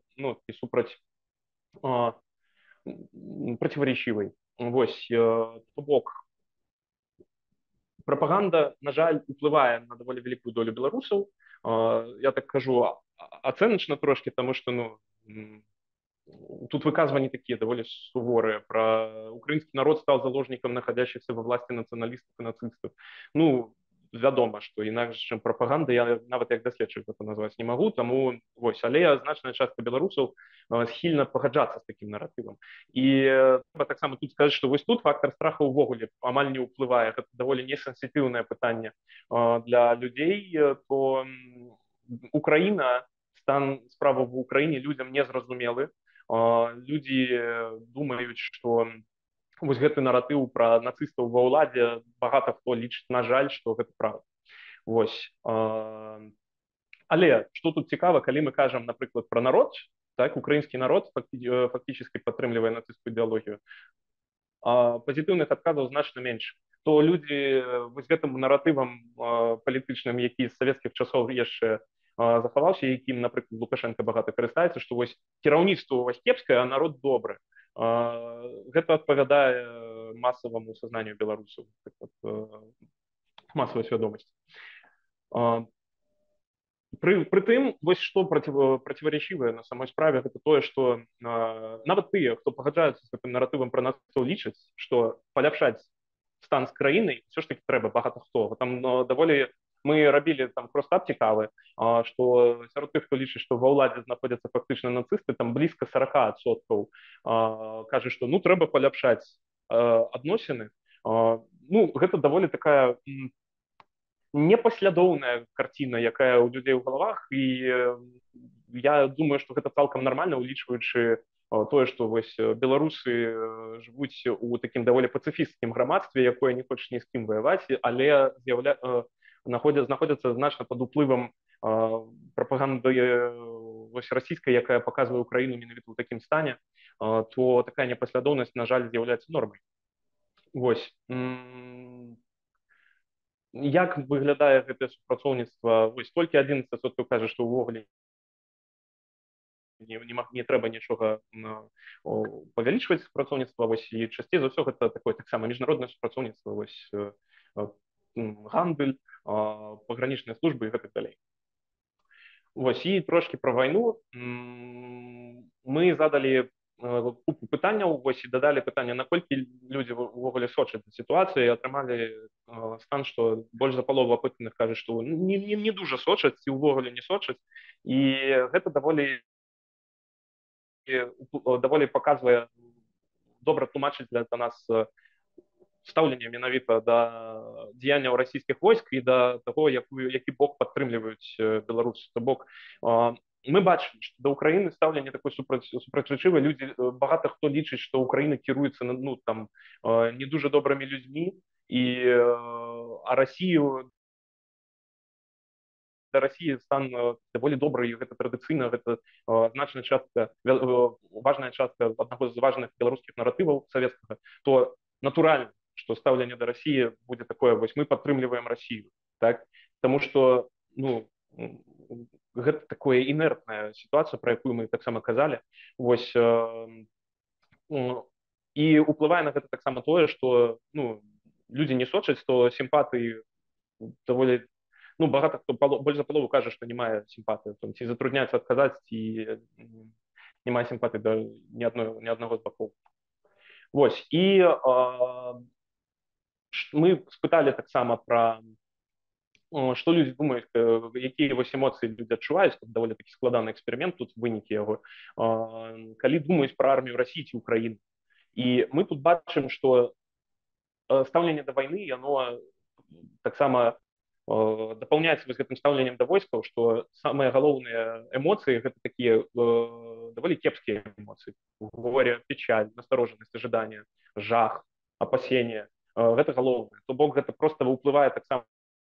A: проціваречивый. Вось, то бок, прапаганда, на жаль, уплывае на даволі вялікую долю беларусаў. Я так кажу ацэначна трошкі, таму што тут выказванні такія даволі суворыя пра украінскі народ стаў заложнікам находящихся во власти нацыяналістаў і нацыстаў. Вядома, што інакш, чым прапаганда, я нават як даследчык гэта назваць не магу, таму вось, але значная частка беларусаў схільна пагаджацца з такім наратывам. І трэба таксама тут сказаць, што вось тут фактор страха ўвогуле амаль не ўплывае. Гэта даволі несенсітыўнае пытанне для людзей, то Украіна, стан справы в Украіне людзям незразумелы. Людзі думаюць, што вось гэты наратыў пра нацыстаў ва ўладзе багата хто лічыць, на жаль, што гэта правда. Вось. Але што тут цікава, калі мы кажам, напрыклад, пра народ, так, украінскі народ фактически падтрымлівае нацыстскую ідэалогію, пазітыўных адказаў значна менш, то людзі вось гэтым наратывам палітычным, які з савецкіх часоў яшчэ захаваўся, якім, напрыклад, Лукашенко багата карыстаецца, што вось кіраўніцтва вось кепскае, а народ добры. Гэта адпавядае масаваму сазнанню беларусаў, масавай свядомасці. Прытым, вось што проціваречивае на самой справе, гэта тое, што нават тыя, хто пагаджаюцца з гэтым наратывам пра нацыстаў, лічаць, што паляпшаць стан з краінай все ж таки трэба багата хто. Там даволі мы рабілі там кросстап цікавы, што сярод тых, хто лічыць, што ва ўладзе знаходзяцца фактычна нацысты, там блізка 40% кажа, што трэба паляпшаць адносіны. ну, гэта даволі такая непаслядоўная карціна, якая ў людзей у галавах, і я думаю, што гэта цалкам нармальна, улічваючы тое, што вось беларусы жывуць у такім даволі пацыфісцкім грамадстве, якое не хоча ні з кім ваяваць, але знаходзяцца значна пад уплывам прапаганды вось расійскай, якая паказвае Украіну менавіта ў такім стане, то такая непаслядоўнасць, на жаль, з'яўляецца нормай. Вось. Як выглядае гэтае супрацоўніцтва? Вось толькі 11% кажа, што ўвогуле не трэба нічога павялічваць супрацоўніцтва. Вось, і часцей за ўсё гэта такое таксама міжнароднае супрацоўніцтва, вось, гандаль, пагранічныя службы і гэтак далей. Вось, і трошкі пра вайну. Мы задалі купу пытанняў, вось, і дадалі пытанне, наколькі людзі увогуле сочаць сітуацыю, і атрымалі стан, што больш за палову апытаных кажа, што не дужа сочаць ці ўвогуле не сочаць, і гэта даволі паказвае, добра тлумачыць для нас стаўленне менавіта да дзеянняў расійскіх войск і да таго, які бок падтрымліваюць беларусы. То бок мы бачым, што да Украіны стаўленне такое супрацьлічывае. Людзі, багата хто лічыць, што Украіна кіруецца не дужа добрымі людзьмі, а да Расіі стан даволі добры, і гэта традыцыйна, гэта значная частка, важная частка аднаго з важных беларускіх наратываў савецкага, то натуральна, што стаўленне да Расіі будзе такое, вось мы падтрымліваем Расію, так? Таму што, гэта такая інертная сітуацыя, пра якую мы таксама казалі. Вось, і ўплывае на гэта таксама тое, што людзі не сочаць, то сімпатыі даволі, багата хто больш за палову кажа, што не мае сімпатыі, ці затрудняецца адказаць, ці не мае сімпатыі да ні аднаго з бакоў. Вось, і мы спыталі таксама пра што людзі думаюць, якія вось эмоцыі людзі адчуваюць, тут даволі такі складаны эксперымент, тут вынікі яго, калі думаюць пра армію Расіі ці Украіны. І мы тут бачым, што стаўленне да вайны, яно таксама дапаўняецца вось гэтым стаўленнем да войскаў, што самыя галоўныя эмоцыі гэта такія даволі кепскія эмоцыі. Горе, печаль, насторожанасць, ожидание, жах, опасение. Гэта галоўнае. То бок гэта проста ўплывае таксама,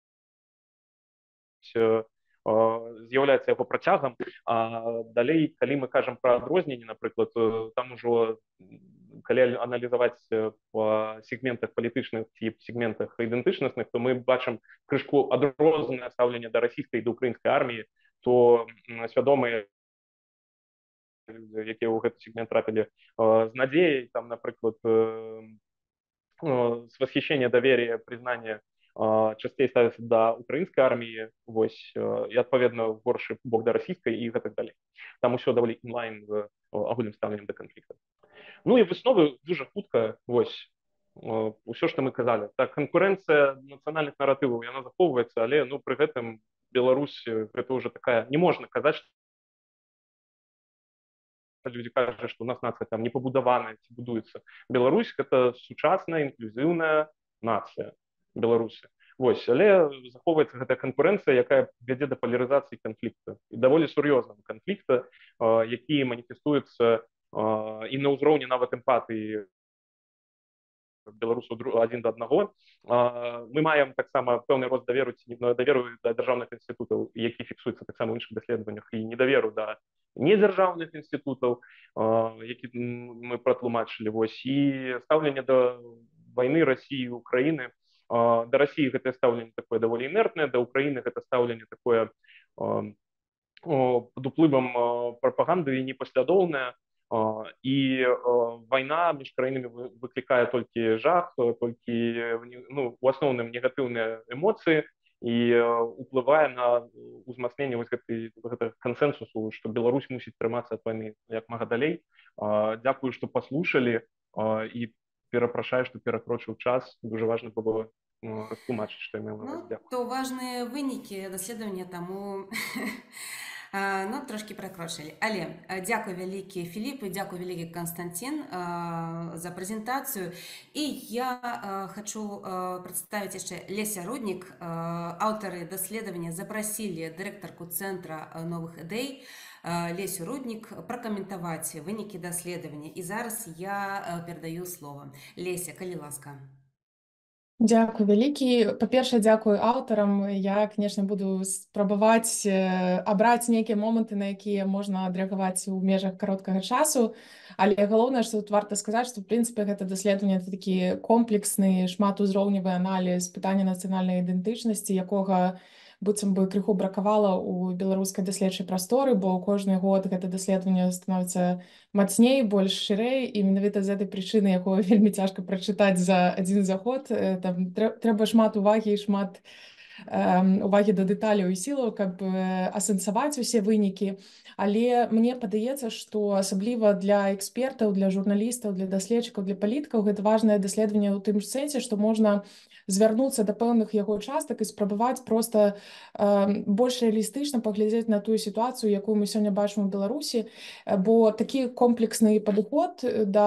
A: з'яўляецца яго працягам. А далей, калі мы кажам пра адрозненні, напрыклад, там ужо, калі аналізаваць па сегментах палітычных ці сегментах ідэнтычнасных, то мы бачым крышку адрозненае стаўленне да расійскай і да украінскай арміі, то свядомыя, якія ў гэты сегмент трапілі з надзеяй, там, напрыклад, с восхищения, доверия, признания частей ставится да украінскай арміі, вось, і адпаведна горшы бок да расійскай і гэтак далей. Там усё даволі інлайн з агульным стаўленнем да канфлікта. Ну і высновы дуже хутка, вось, усё, што мы казалі. Так, канкурэнцыя нацыянальных наратываў, яна захоўваецца, але пры гэтым Беларусь, гэта ўжо такая, не можна казаць, што людзі кажуць, што у нас нацыя там не пабудаваная ці будуецца. Беларусь гэта сучасная інклюзіўная нацыя. Беларусы. Вось, але захоўваецца гэтая канкурэнцыя, якая вядзе да палярызацыі канфлікта. І даволі сур'ёзнага канфлікта, які маніфестуецца і на ўзроўні нават эмпатыі беларусаў адзін да аднаго. Мы маем таксама пэўны рост даверу да дзяржаўных інстытутаў, які фіксуецца таксама ў іншых даследаваннях, і недаверу да недзяржаўных інстытутаў, які мы пратлумачылі. Вось, і стаўленне да вайны Расіі і Украіны. Да Расіі гэтае стаўленне такое даволі інертнае, да Украіны гэта стаўленне такое пад уплывам прапаганды і непаслядоўнае, і вайна між краінамі выклікае толькі жах, толькі у асноўным негатыўныя эмоцыі і ўплывае на ўзмацненне гэтага кансэнсусу, што Беларусь мусіць трымацца ад вайны як мага далей. Дзякую, што паслушалі, і перапрашаю, што перакрочыў час. Дуже важна было растлумачыць, што я меў на ўвазе.
C: То важныя вынікі даследавання, таму Ну, трошки пракрошылі. Але дзякуй вялікі, Філіп, і дзякуй вялікі, Константин, за прэзентацыю. І я хочу прадставіць яшчэ Леся Руднік. Аўтары даследавання запрасілі дырэктарку Цэнтра новых ідэй Лесю Руднік пракаментаваць вынікі даследавання. І зараз я перадаю слово. Леся, калі ласка.
D: Дзякуй вялікі. Па-першае, дзякуй аўтарам. Я, канешне, буду спрабаваць абраць нейкія моманты, на якія можна адрэагаваць у межах кароткага часу. Але галоўнае, што тут варта сказаць, што, в прынцыпе, гэта даследаванне — это такі комплексны, шматузроўневы аналіз пытання нацыянальнай ідэнтычнасці, якога быццам бы крыху бракавала ў беларускай даследчай прасторы, бо кожны год гэта даследаванне становіцца мацней, больш шырэй, і менавіта з гэтай прычыны, якую вельмі цяжка прачытаць за адзін заход. Там трэба шмат увагі і шмат увагі да дэталяў і сілаў, каб асэнсаваць усе вынікі. Але мне падаецца, што асабліва для экспертаў, для журналістаў, для даследчыкаў, для палітыкаў гэта важнае даследаванне ў тым ж сэнсе, што можна звярнуцца да пэўных яго частак і спрабаваць проста больш рэалістычна паглядзець на тую сітуацыю, якую мы сёння бачым у Беларусі, бо такі комплексны падыход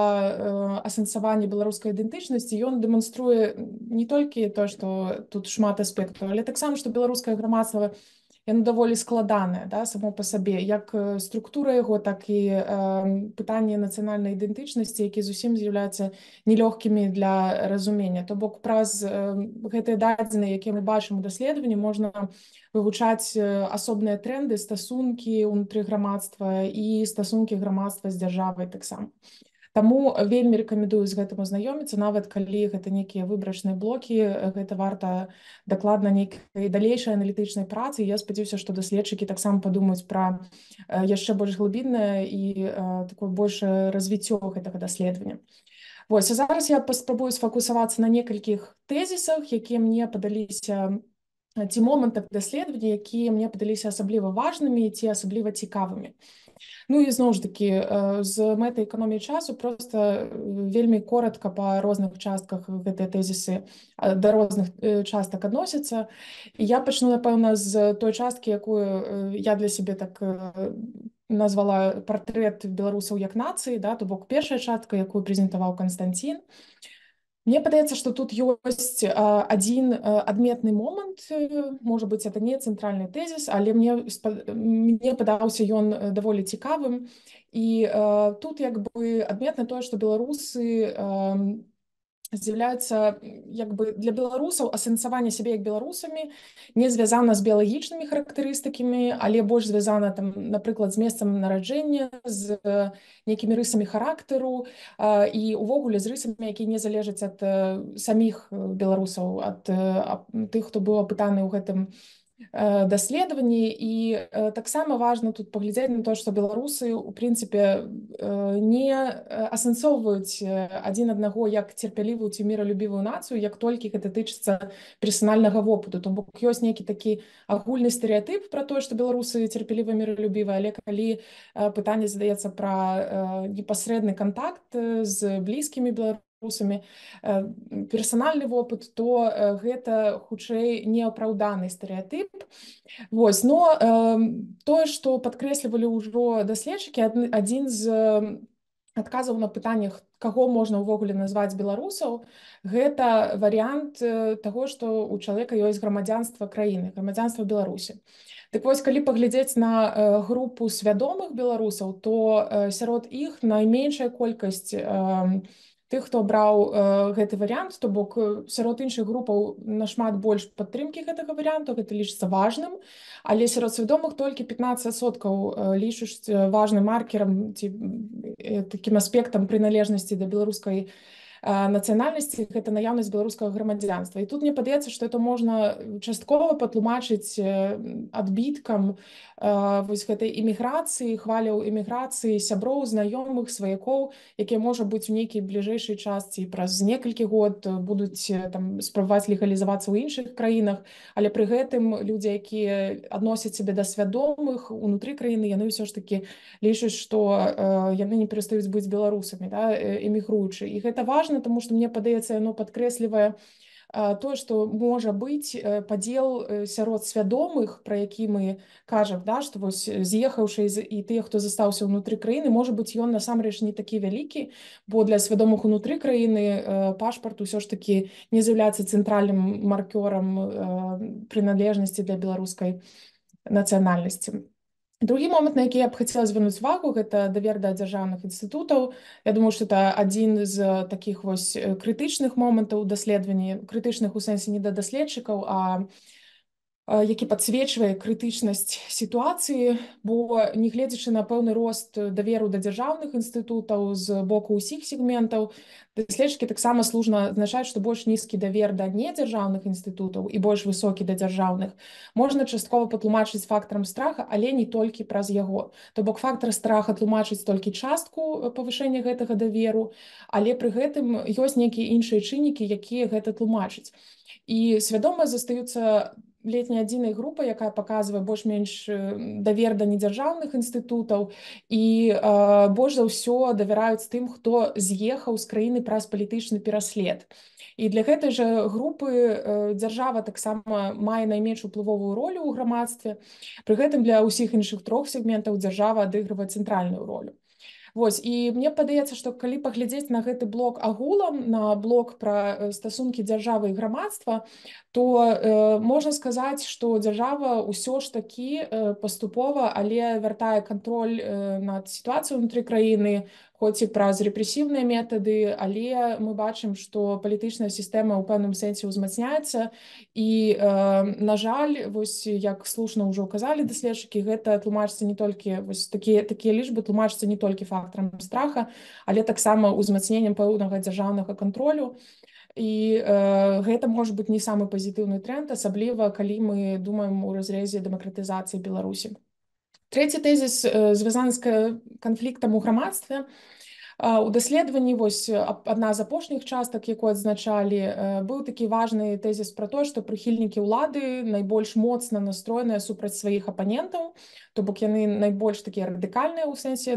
D: да асэнсавання беларускай ідэнтычнасці, ён дэманструе не толькі то, што тут шмат аспектаў, але таксама, што беларускае грамадства яно даволі складанае, да, само па сабе, як структура яго, так і пытанні нацыянальнай ідэнтычнасці, які зусім з'яўляюцца нелёгкімі для разумення. То бок праз гэтыя дадзеныя, якія мы бачым у даследаванні, можна вывучаць асобныя тренды, стасункі ўнутры грамадства і стасункі грамадства з дзяржавай таксама. Таму вельмі рэкамендую з гэтым азнаёміцца, нават калі гэта нейкія выбрачныя блокі, гэта варта дакладна нейкай далейшай аналітычнай працы. Я спадзяюся, што даследчыкі таксама падумаюць пра яшчэ больш глыбіннае і такое большае развіццё гэтага даследавання. Вось, а зараз я паспрабую сфокусавацца на некалькіх тэзісах, якія мне падаліся, ці момантах даследавання, якія мне падаліся асабліва важнымі ці асабліва цікавымі. Ну і зноў ж такі, з мэтай эканоміі часу проста вельмі коротка па розных частках гэтыя тэзісы да розных частак адносяцца. І я пачну, напэўна, з той часткі, якую я для сябе так назвала партрэт беларусаў як нацыі, да, то бок першая частка, якую прэзентаваў Константин. Мне падаецца, што тут ёсць адзін адметны момант, можа быць, это не цэнтральны тэзіс, але мне падаўся ён даволі цікавым. І тут як бы адметна тое, што беларусы з'яўляецца, як бы для беларусаў асэнсаванне сябе як беларусамі не звязана з біялагічнымі характарыстыкамі, але больш звязана, там, напрыклад, з месцам нараджэння, з нейкімі рысамі характару і увогуле з рысамі, якія не залежаць ад саміх беларусаў, ад тых, хто быў апытаны ў гэтым даследаванні. І таксама важна тут паглядзець на то, што беларусы у прынцыпе не асэнсоўваюць адзін аднаго як цярпялівую ці міралюбівую нацыю, як толькі гэта тычыцца персанальнага вопыту. То бок ёсць нейкі такі агульны стэрэатып пра тое, што беларусы цярпялівыя, міралюбівыя, але калі пытанне задаецца пра непасрэдны кантакт з блізкімі беларусамі, персанальны вопыт, то гэта хутчэй неапраўданы стэрэатып. Вось, но тое, што падкрэслівалі ўжо даследчыкі, адзін з адказаў на пытаннях, каго можна ўвогуле назваць беларусаў, гэта варыянт таго, што ў чалавека ёсць грамадзянства краіны, грамадзянства Беларусі. Так вось, калі паглядзець на групу свядомых беларусаў, то сярод іх найменшая колькасць тых, хто браў гэты варыянт, то бок сярод іншых групаў нашмат больш падтрымкі гэтага варыянту, гэта лічыцца важным, але сярод свядомых толькі 15% лічаць важным маркерам ці такім аспектам прыналежнасці да беларускай нацыянальнасці, гэта наяўнасць беларускага грамадзянства. І тут мне падаецца, што это можна часткова патлумачыць адбіткам вось гэтай эміграцыі, хваляў эміграцыі сяброў, знаёмых, сваякоў, якія, можа быць, у нейкай бліжэйшай часці праз некалькі год будуць там спрабаваць легалізавацца ў іншых краінах, але пры гэтым людзі, якія адносяць сябе да свядомых унутры краіны, яны ўсё ж такі лічаць, што яны не перастаюць быць беларусамі, да, эмігруючы. І гэта важна, тому што мне падаецца, яно падкрэслівае тое, што можа быць падзел сярод свядомых, пра які мы кажам, да, што вось з'ехаўшы і тыя, хто застаўся ўнутры краіны, можа быць, ён насамрэч не такі вялікі, бо для свядомых унутры краіны пашпарт усё ж такі не з'яўляецца цэнтральным маркёрам прыналежнасці для беларускай нацыянальнасці. Другі момант, на які я б хацела звярнуць увагу, гэта давер да дзяржаўных інстытутаў. Я думаю, што это адзін з такіх вось крытычных момантаў даследавання, крытычных у сэнсе не да даследчыкаў, які падсвечвае крытычнасць сітуацыі, бо нягледзячы на пэўны рост даверу да дзяржаўных інстытутаў з боку ўсіх сегментаў, даследчыкі таксама слушна адзначаюць, што больш нізкі давер да недзяржаўных інстытутаў і больш высокі да дзяржаўных можна часткова патлумачыць фактарам страха, але не толькі праз яго. То бок фактар страха тлумачыць толькі частку павышэння гэтага даверу, але пры гэтым ёсць нейкія іншыя чыннікі, якія гэта тлумачаць. І свядома застаюцца ледзь не адзінай групай, якая паказвае больш-менш давер да недзяржаўных інстытутаў, і больш за ўсё давяраюць тым, хто з'ехаў з краіны праз палітычны пераслед. І для гэтай жа групы дзяржава таксама мае найменш уплывовую ролю ў грамадстве. Пры гэтым для ўсіх іншых трох сегментаў дзяржава адыгрывае цэнтральную ролю. Вось, і мне падаецца, што калі паглядзець на гэты блок агулам, на блок пра стасункі дзяржавы і грамадства, то можна сказаць, што дзяржава ўсё ж такі паступова, але вяртае кантроль над сітуацыяй унутры краіны, хоць і праз рэпрэсіўныя метады, але мы бачым, што палітычная сістэма ў пэўным сэнсе ўзмацняецца. І, на жаль, вось як слушна ўжо казалі даследчыкі, гэта тлумачыцца не толькі, вось такія лічбы тлумачацца не толькі фактарам страха, але таксама ўзмацненнем пэўнага дзяржаўнага кантролю. І гэта можа быць не самы пазітыўны тренд, асабліва калі мы думаем у разрэзе дэмакратызацыі Беларусі. Трэці тэзіс звязаны з канфліктам у грамадстве. У даследаванні вось адна з апошніх частак, якую адзначалі, быў такі важны тэзіс пра тое, што прыхільнікі ўлады найбольш моцна настроеныя супраць сваіх апанентаў, то бок яны найбольш такія радыкальныя ў сэнсе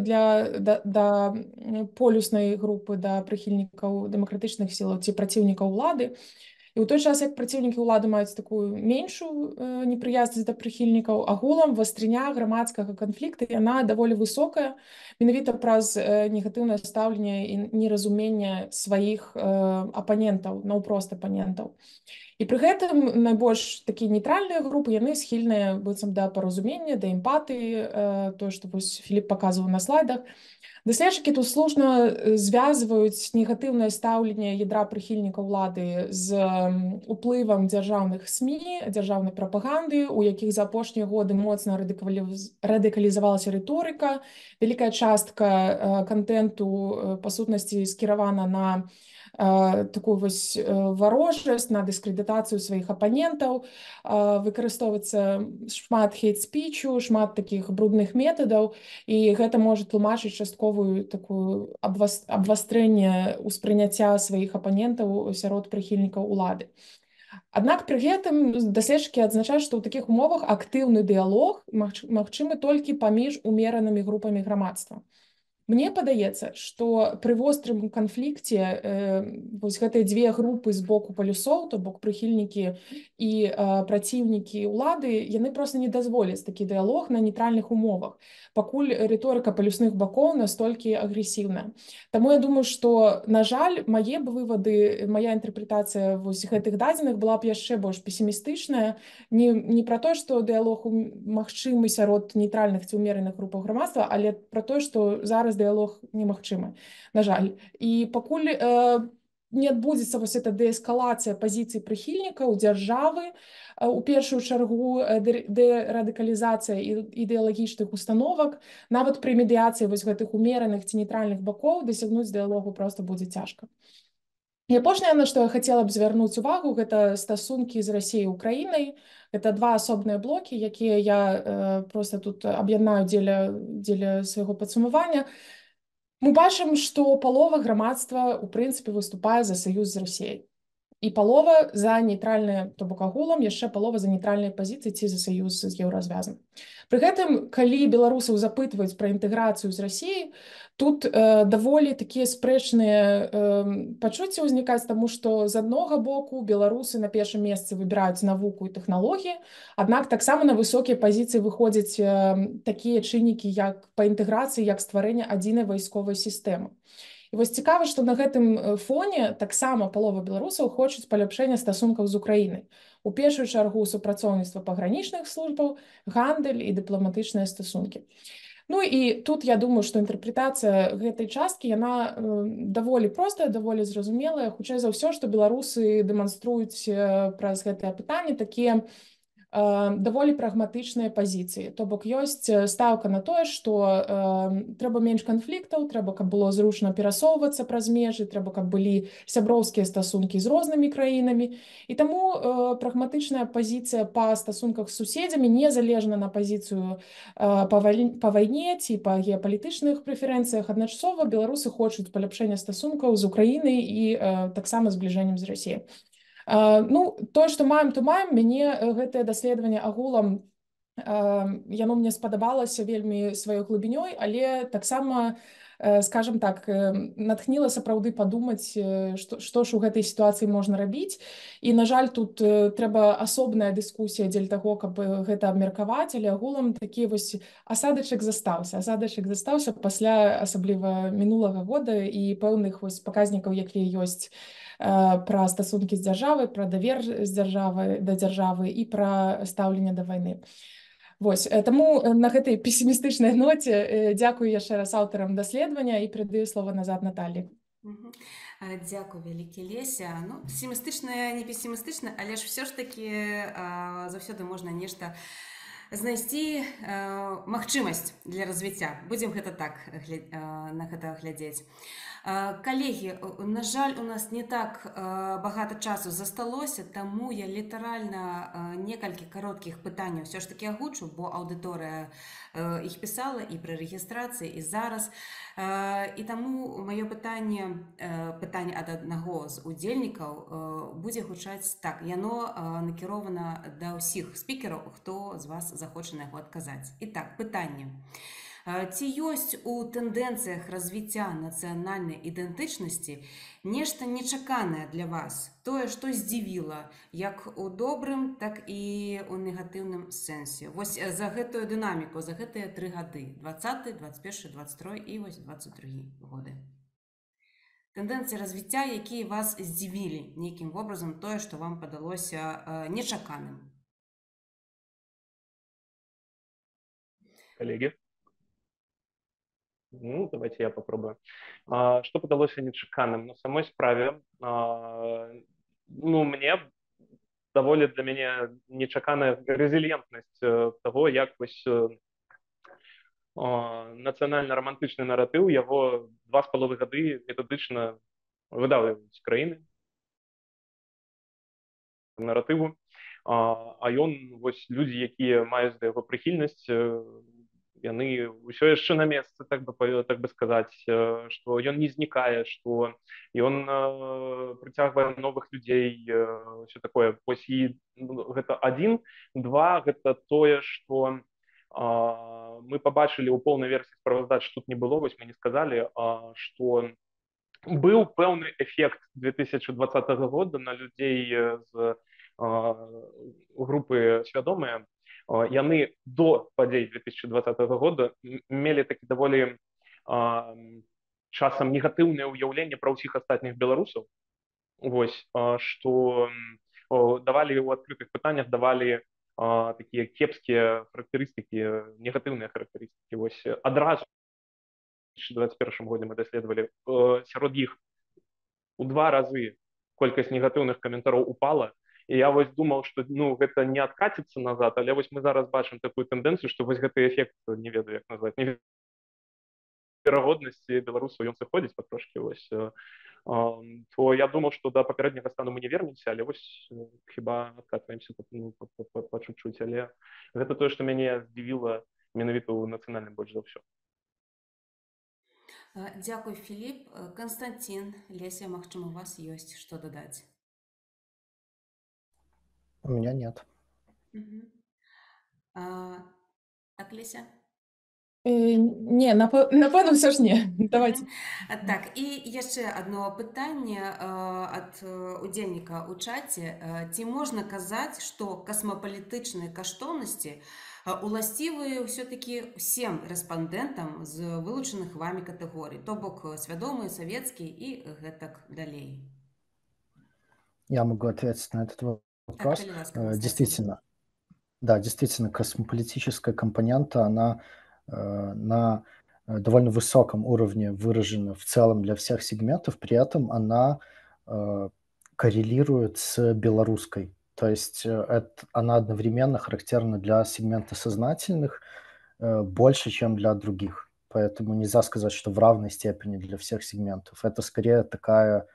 D: да полюснай групы, да прыхільнікаў дэмакратычных сілаў ці праціўнікаў улады. І ў той час, як праціўнікі ўлады маюць такую меншую непрыязнасць да прыхільнікаў, агулам вастрыня грамадскага канфлікта, яна даволі высокая, менавіта праз негатыўнае стаўленне і неразуменне сваіх апанентаў, наўпрост апанентаў. І пры гэтым найбольш такія нейтральныя групы, яны схільныя быццам да паразумення, да эмпатыі, тое, што вось Філіп паказваў на слайдах. Даследчыкі тут слушна звязваюць негатыўнае стаўленне ядра прыхільнікаў улады з уплывам дзяржаўных СМІ, дзяржаўнай прапаганды, у якіх за апошнія годы моцна радыкалізавалася рыторыка. Вялікая частка контенту, па сутнасці, скіравана на такую вось варожасць, на дыскрэдытацыю сваіх апанентаў, выкарыстоўваецца шмат хейт-спічу, шмат такіх брудных метадаў, і гэта можа тлумачыць частковую такую абвастрэнне ўспрыняцця сваіх апанентаў сярод прыхільнікаў улады. Аднак пры гэтым даследчыкі адзначаюць, што ў такіх умовах актыўны дыялог магчымы толькі паміж умеранымі групамі грамадства. Мне падаецца, што пры вострым канфлікце вось гэтыя дзве групы з боку палюсоў, то бок прыхільнікі і праціўнікі ўлады, яны проста не дазволяць такі дыялог на нейтральных умовах, пакуль рыторыка палюсных бакоў настолькі агрэсіўная. Таму я думаю, што, на жаль, мае б вывады, мая інтэрпрэтацыя вось гэтых дадзеных была б яшчэ больш песімістычная, не пра тое, што дыялог магчымы сярод нейтральных ці ўмераных групаў грамадства, але пра тое, што зараз дыялог немагчымы, на жаль. І пакуль не адбудзецца вось эта дээскалацыя пазіцый прыхільнікаў дзяржавы, у першую чаргу дэрадыкалізацыя ідэалагічных установак, нават пры медыяцыі вось гэтых умераных ці нейтральных бакоў дасягнуць дыялогу проста будзе цяжка. І апошняе, на што я хацела б звярнуць увагу, гэта стасункі з Расіяй і Украінай. Гэта два асобныя блокі, якія я проста тут аб'яднаю дзеля свайго падсумавання. Мы бачым, што палова грамадства, у прынцыпе, выступае за саюз з Расіяй. І палова за нейтральныя, то бок агулам, яшчэ палова за нейтральныя пазіцыі ці за саюз з еўразвязам. Пры гэтым, калі беларусаў запытваюць пра інтэграцыю з Расіяй, Тут даволі такія спрэчныя пачуцці ўзнікаюць, таму што з аднога боку беларусы на першым месцы выбіраюць навуку і тэхналогіі, аднак таксама на высокія пазіцыі выходзяць такія чыннікі, як па інтэграцыі, як стварэнне адзінай вайсковай сістэмы. І вось цікава, што на гэтым фоне таксама палова беларусаў хочуць паляпшэння стасункаў з Украінай. У першую чаргу супрацоўніцтва пагранічных службаў, гандаль і дыпламатычныя стасункі. Ну і тут я думаю, што інтэрпрэтацыя гэтай часткі, яна даволі простая, даволі зразумелая. Хутчэй за ўсё, што беларусы дэманструюць праз гэтае пытанне такія даволі прагматычныя пазіцыі. То бок ёсць стаўка на тое, што трэба менш канфліктаў, трэба, каб было зручна перасоўвацца праз межы, трэба, каб былі сяброўскія стасункі з рознымі краінамі. І таму прагматычная пазіцыя па стасунках з суседзямі незалежна на пазіцыю па вайне ці па геапалітычных прэферэнцыях. Адначасова беларусы хочуць паляпшэння стасункаў з Украінай і таксама збліжэннем з Расіяй. Ну, тое, што маем, то маем. Мяне гэтае даследаванне агулам, яно мне спадабалася вельмі сваёй глыбінёй, але таксама, скажем так, натхніла сапраўды падумаць, што ж у гэтай сітуацыі можна рабіць. І, на жаль, тут трэба асобная дыскусія дзеля таго, каб гэта абмеркаваць, але агулам такі вось асадачак застаўся пасля асабліва мінулага года і пэўных вось паказнікаў, якія ёсць пра стасункі з дзяржавай, пра давер да дзяржавы і пра стаўленне да вайны. Вось, таму на гэтай песімістычнай ноце дзякую яшчэ раз аўтарам даследавання і перадаю слова назад Наталі.
C: Дзякую вялікі, Леся. Ну, песімістычна, не песімістычна, але ж все ж такі заўсёды можна нешта знайсці магчымасць для развіцця. Будзем гэта так на гэта глядзець. Калегі, на жаль, у нас не так багата часу засталося, таму я літаральна некалькі кароткіх пытанняў все ж таки агучу, бо аўдыторыя іх пісала і пры рэгістрацыі, і зараз. І таму маё пытанне ад аднаго з удзельнікаў будзе гучаць так. Яно накірована да ўсіх спікераў, хто з вас захоча на яго адказаць. І так, пытанне. Ці ёсць у тэндэнцыях развіцця нацыянальнай ідэнтычнасці нешта нечаканае для вас? Тое, што здзівіла, як у добрым, так і ў негатыўным сэнсе. Вось за гэтую дынаміку, за гэтыя 3 гады, 20, 21, 22 і вось 22 годы. Тэндэнцыі развіцця, якія вас здзівілі нейкім вобразам, тое, што вам падалося нечаканым.
A: Коллеги? Ну, давайте я попробую. Что подалося нечаканным? На самой справе, ну, мне даволі для мяне нечаканая резіліентнасць того, як вось нацыянальна-рамантычны наратыў, яго 2,5 гады метадычна выдаваюць краіны наратыву, а ён, вось людзі, якія маюць да яго прыхільнасць, яны ўсё яшчэ на месцы, так бы сказаць, што ён не знікае, што ён прыцягвае новых людзей, ўсё такое. Вось і гэта 1. 2, гэта тое, што мы пабачылі ў поўнай версіі справаздачы, тут не было, вось мы не сказалі, што быў пэўны эфект 2020 года на людзей з групы свядомыя. Яны до падзей 2020 года мелі такі даволі часам негатыўнае ўяўленне пра ўсіх астатніх беларусаў. Вось, што давалі ў адкрытых пытаннях, давалі такія кепскія характарыстыкі, негатыўныя характарыстыкі. Вось адразу у 2021 годзе мы даследавалі, сярод іх у 2 разы колькасць негатыўных каментараў упала. І я вось думаў, што ну, гэта не адкаціцца назад, але вось мы зараз бачым такую тэндэнцыю, што вось гэты эфект, не ведаю, як назваць, неверагоднасці беларусаў, ён сыходзіць патрошкі, вось. То я думаў, што да папярэдняга стану мы не вернемся, але вось хіба адкатваемся па чуть-чуть. Але гэта тое, што мяне здзівіла менавіта ў нацыянальным больш за ўсё.
C: Дзякуй, Філіп. Константин, Леся, магчыма, у вас ёсць што дадаць?
B: У меня нет.
C: Так, Леся?
D: Не, напэўна, ўсё ж не. Давайте.
C: Так, і яшчэ одно пытанне ад удзельніка ў чаце. Ці можна казаць, што касмапалітычныя каштоўнасці уласцівыя ўсё-такі ўсім рэспандэнтам з вылучаных вамі катэгорый, то бок свядомыя, савецкія і гэтак далей?
B: Я могу ответить на этот
C: Так,
B: вопрос.
C: калі ласка, Константин.
B: Действительно, да, действительно, космополитическая компонента, она на довольно высоком уровне выражена в целом для всех сегментов, при этом она коррелирует с белорусской. То есть она одновременно характерна для сегмента сознательных больше, чем для других. Поэтому нельзя сказать, что в равной степени для всех сегментов. Это скорее такая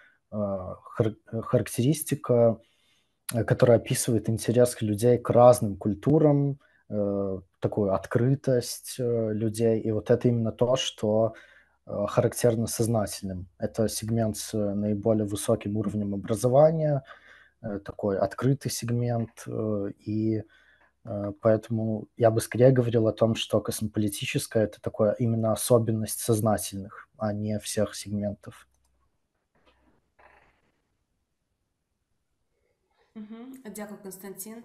B: характеристика, которая описывает интерес людей к разным культурам, такую открытость людей. И вот это именно то, что характерно сознательным. Это сегмент с наиболее высоким уровнем образования, такой открытый сегмент. И поэтому я бы скорее говорил о том, что космополитическая – это такая именно особенность сознательных, а не всех сегментов.
C: Дякую, Константин.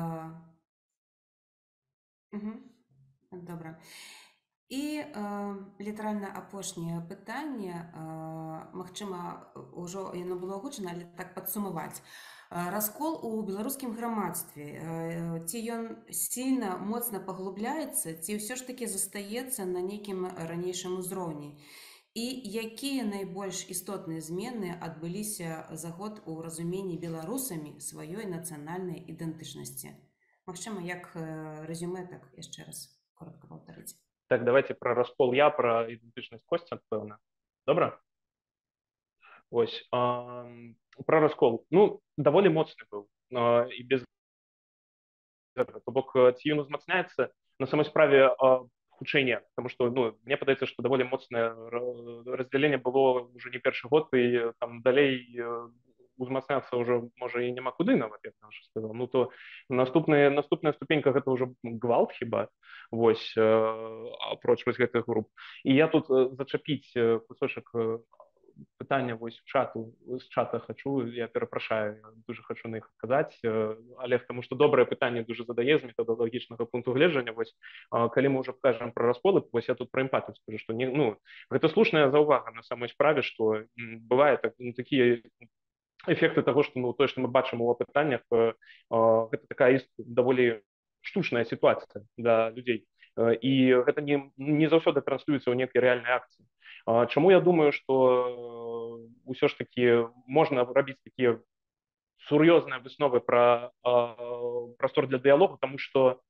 C: Добра. І літаральна апошняе пытанне, магчыма, ўжо яно было агучана, але так падсумаваць. Раскол у беларускім грамадстве, ці ён сильна, моцна паглубляецца, ці ўсё ж такі застаецца на нейкім ранейшым узроўні? І якія найбольш істотныя змены адбыліся за год у разуменні беларусамі сваёй нацыянальнай ідэнтычнасці? Магчыма, як рэзюмэ, так яшчэ раз коротко паўтарыць.
A: Так, давайте про раскол я, про ідэнтычнасць Косця, пэўна. Добра? Ось. Про раскол. Ну, даволі моцны быў. І без гэтага. То бок, ці ён узмацняецца, на самой справе хутчэй не. Потому что, мне падаецца, што даволі моцнае раздзяленне было уже не першы год, і там далей узмацняцца ўжо, можа, і няма куды нават, як я сказаў. Ну, то наступная ступенька гэта ўжо гвалт хіба, вось, апроч вось гэтых груп. І я тут зачапіць кусочак пытання вось з чата хачу, я перапрашаю, я дуже хачу на іх адказаць, але таму што добрае пытанне дуже задае з метадалагічнага пункту гледжання. Вось, калі мы ўжо кажам пра расколы, вось я тут пра эмпатыю скажу, што гэта слушная заўвага на самой справе, што бывае такія эфекты того, што тое, што мы бачым у апытаннях, гэта такая даволі штучная сітуацыя для людзей. І гэта не заўсёды транслюецца ў нейкай рэальнай акцыі. Чаму я думаю, што ўсё ж такі можна рабіць такія сур'ёзныя высновы пра прастор для дыялогу, таму што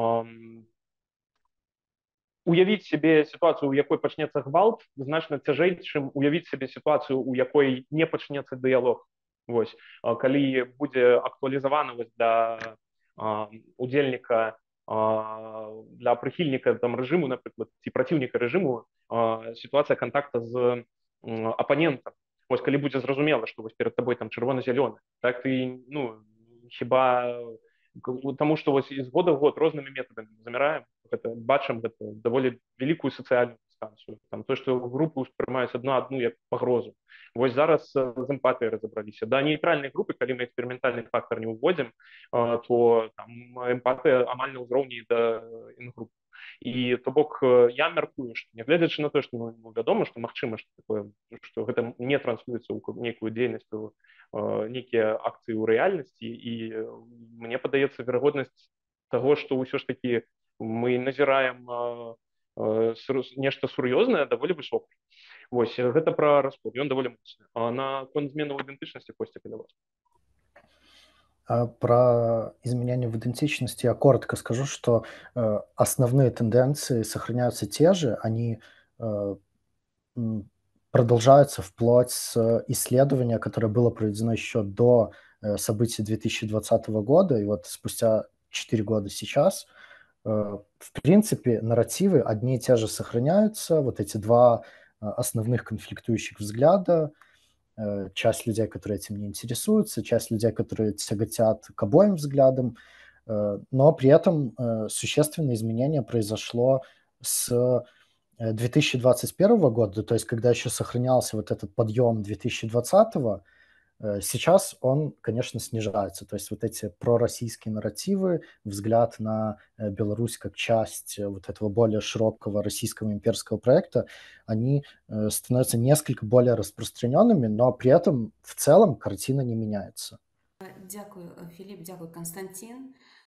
A: уявіць сябе сітуацыю, у якой пачнецца гвалт, значна цяжэй, чым уявіць сябе сітуацыю, у якой не пачнецца дыялог. Вось, калі будзе актуалізавана для удзельніка, для прыхільніка там рэжыму, напрыклад, ці праціўніка рэжыму, сітуацыя кантакта з апанентам. Вось, калі будзе зразумела, што вось перад табой там чырвона-зялёны, так ты, хіба, таму што вось з года ў год рознымі метадамі заміраем, бачым гэта даволі вялікую сацыяльную дыстанцыю. Там то, што групы ўспрымаюць адну як пагрозу. Вось зараз з эмпатыяй разабраліся. Да нейтральнай групы, калі мы эксперыментальны фактор не ўводзім, то там эмпатыя амаль на ўзроўні да інгруп. І то бок я мяркую, што нягледзячы на тое, што вядома, што магчыма, што гэта не транслюецца ў нейкую дзейнасць, нейкія акцыі ў рэальнасці, і мне падаецца верагоднасць таго, што ўсё ж такі мы назіраем нешта сур'ёзнае, даволі высокае. Вось, гэта пра раскол, ён даволі моцны. А наконт змены ў ідэнтычнасці, Костя, каля вас?
B: Про изменения в идентичности я коротко скажу, что основные тенденции сохраняются те же, они продолжаются вплоть с исследования, которое было проведено еще до событий 2020 года, и вот спустя 4 года сейчас. В принципе, нарративы одни и те же сохраняются, вот эти два основных конфликтующих взгляда, часть людей, которые этим не интересуются, часть людей, которые тяготят к обоим взглядам, но при этом существенное изменение произошло с 2021 года, то есть когда еще сохранялся вот этот подъем 2020, сейчас он, конечно, снижается. То есть вот эти пророссийские нарративы, взгляд на Беларусь как часть вот этого более широкого российского имперского проекта, они становятся несколько более распространенными, но при этом в целом картина не меняется.
C: Дякую, Філіп, дякую, Константин.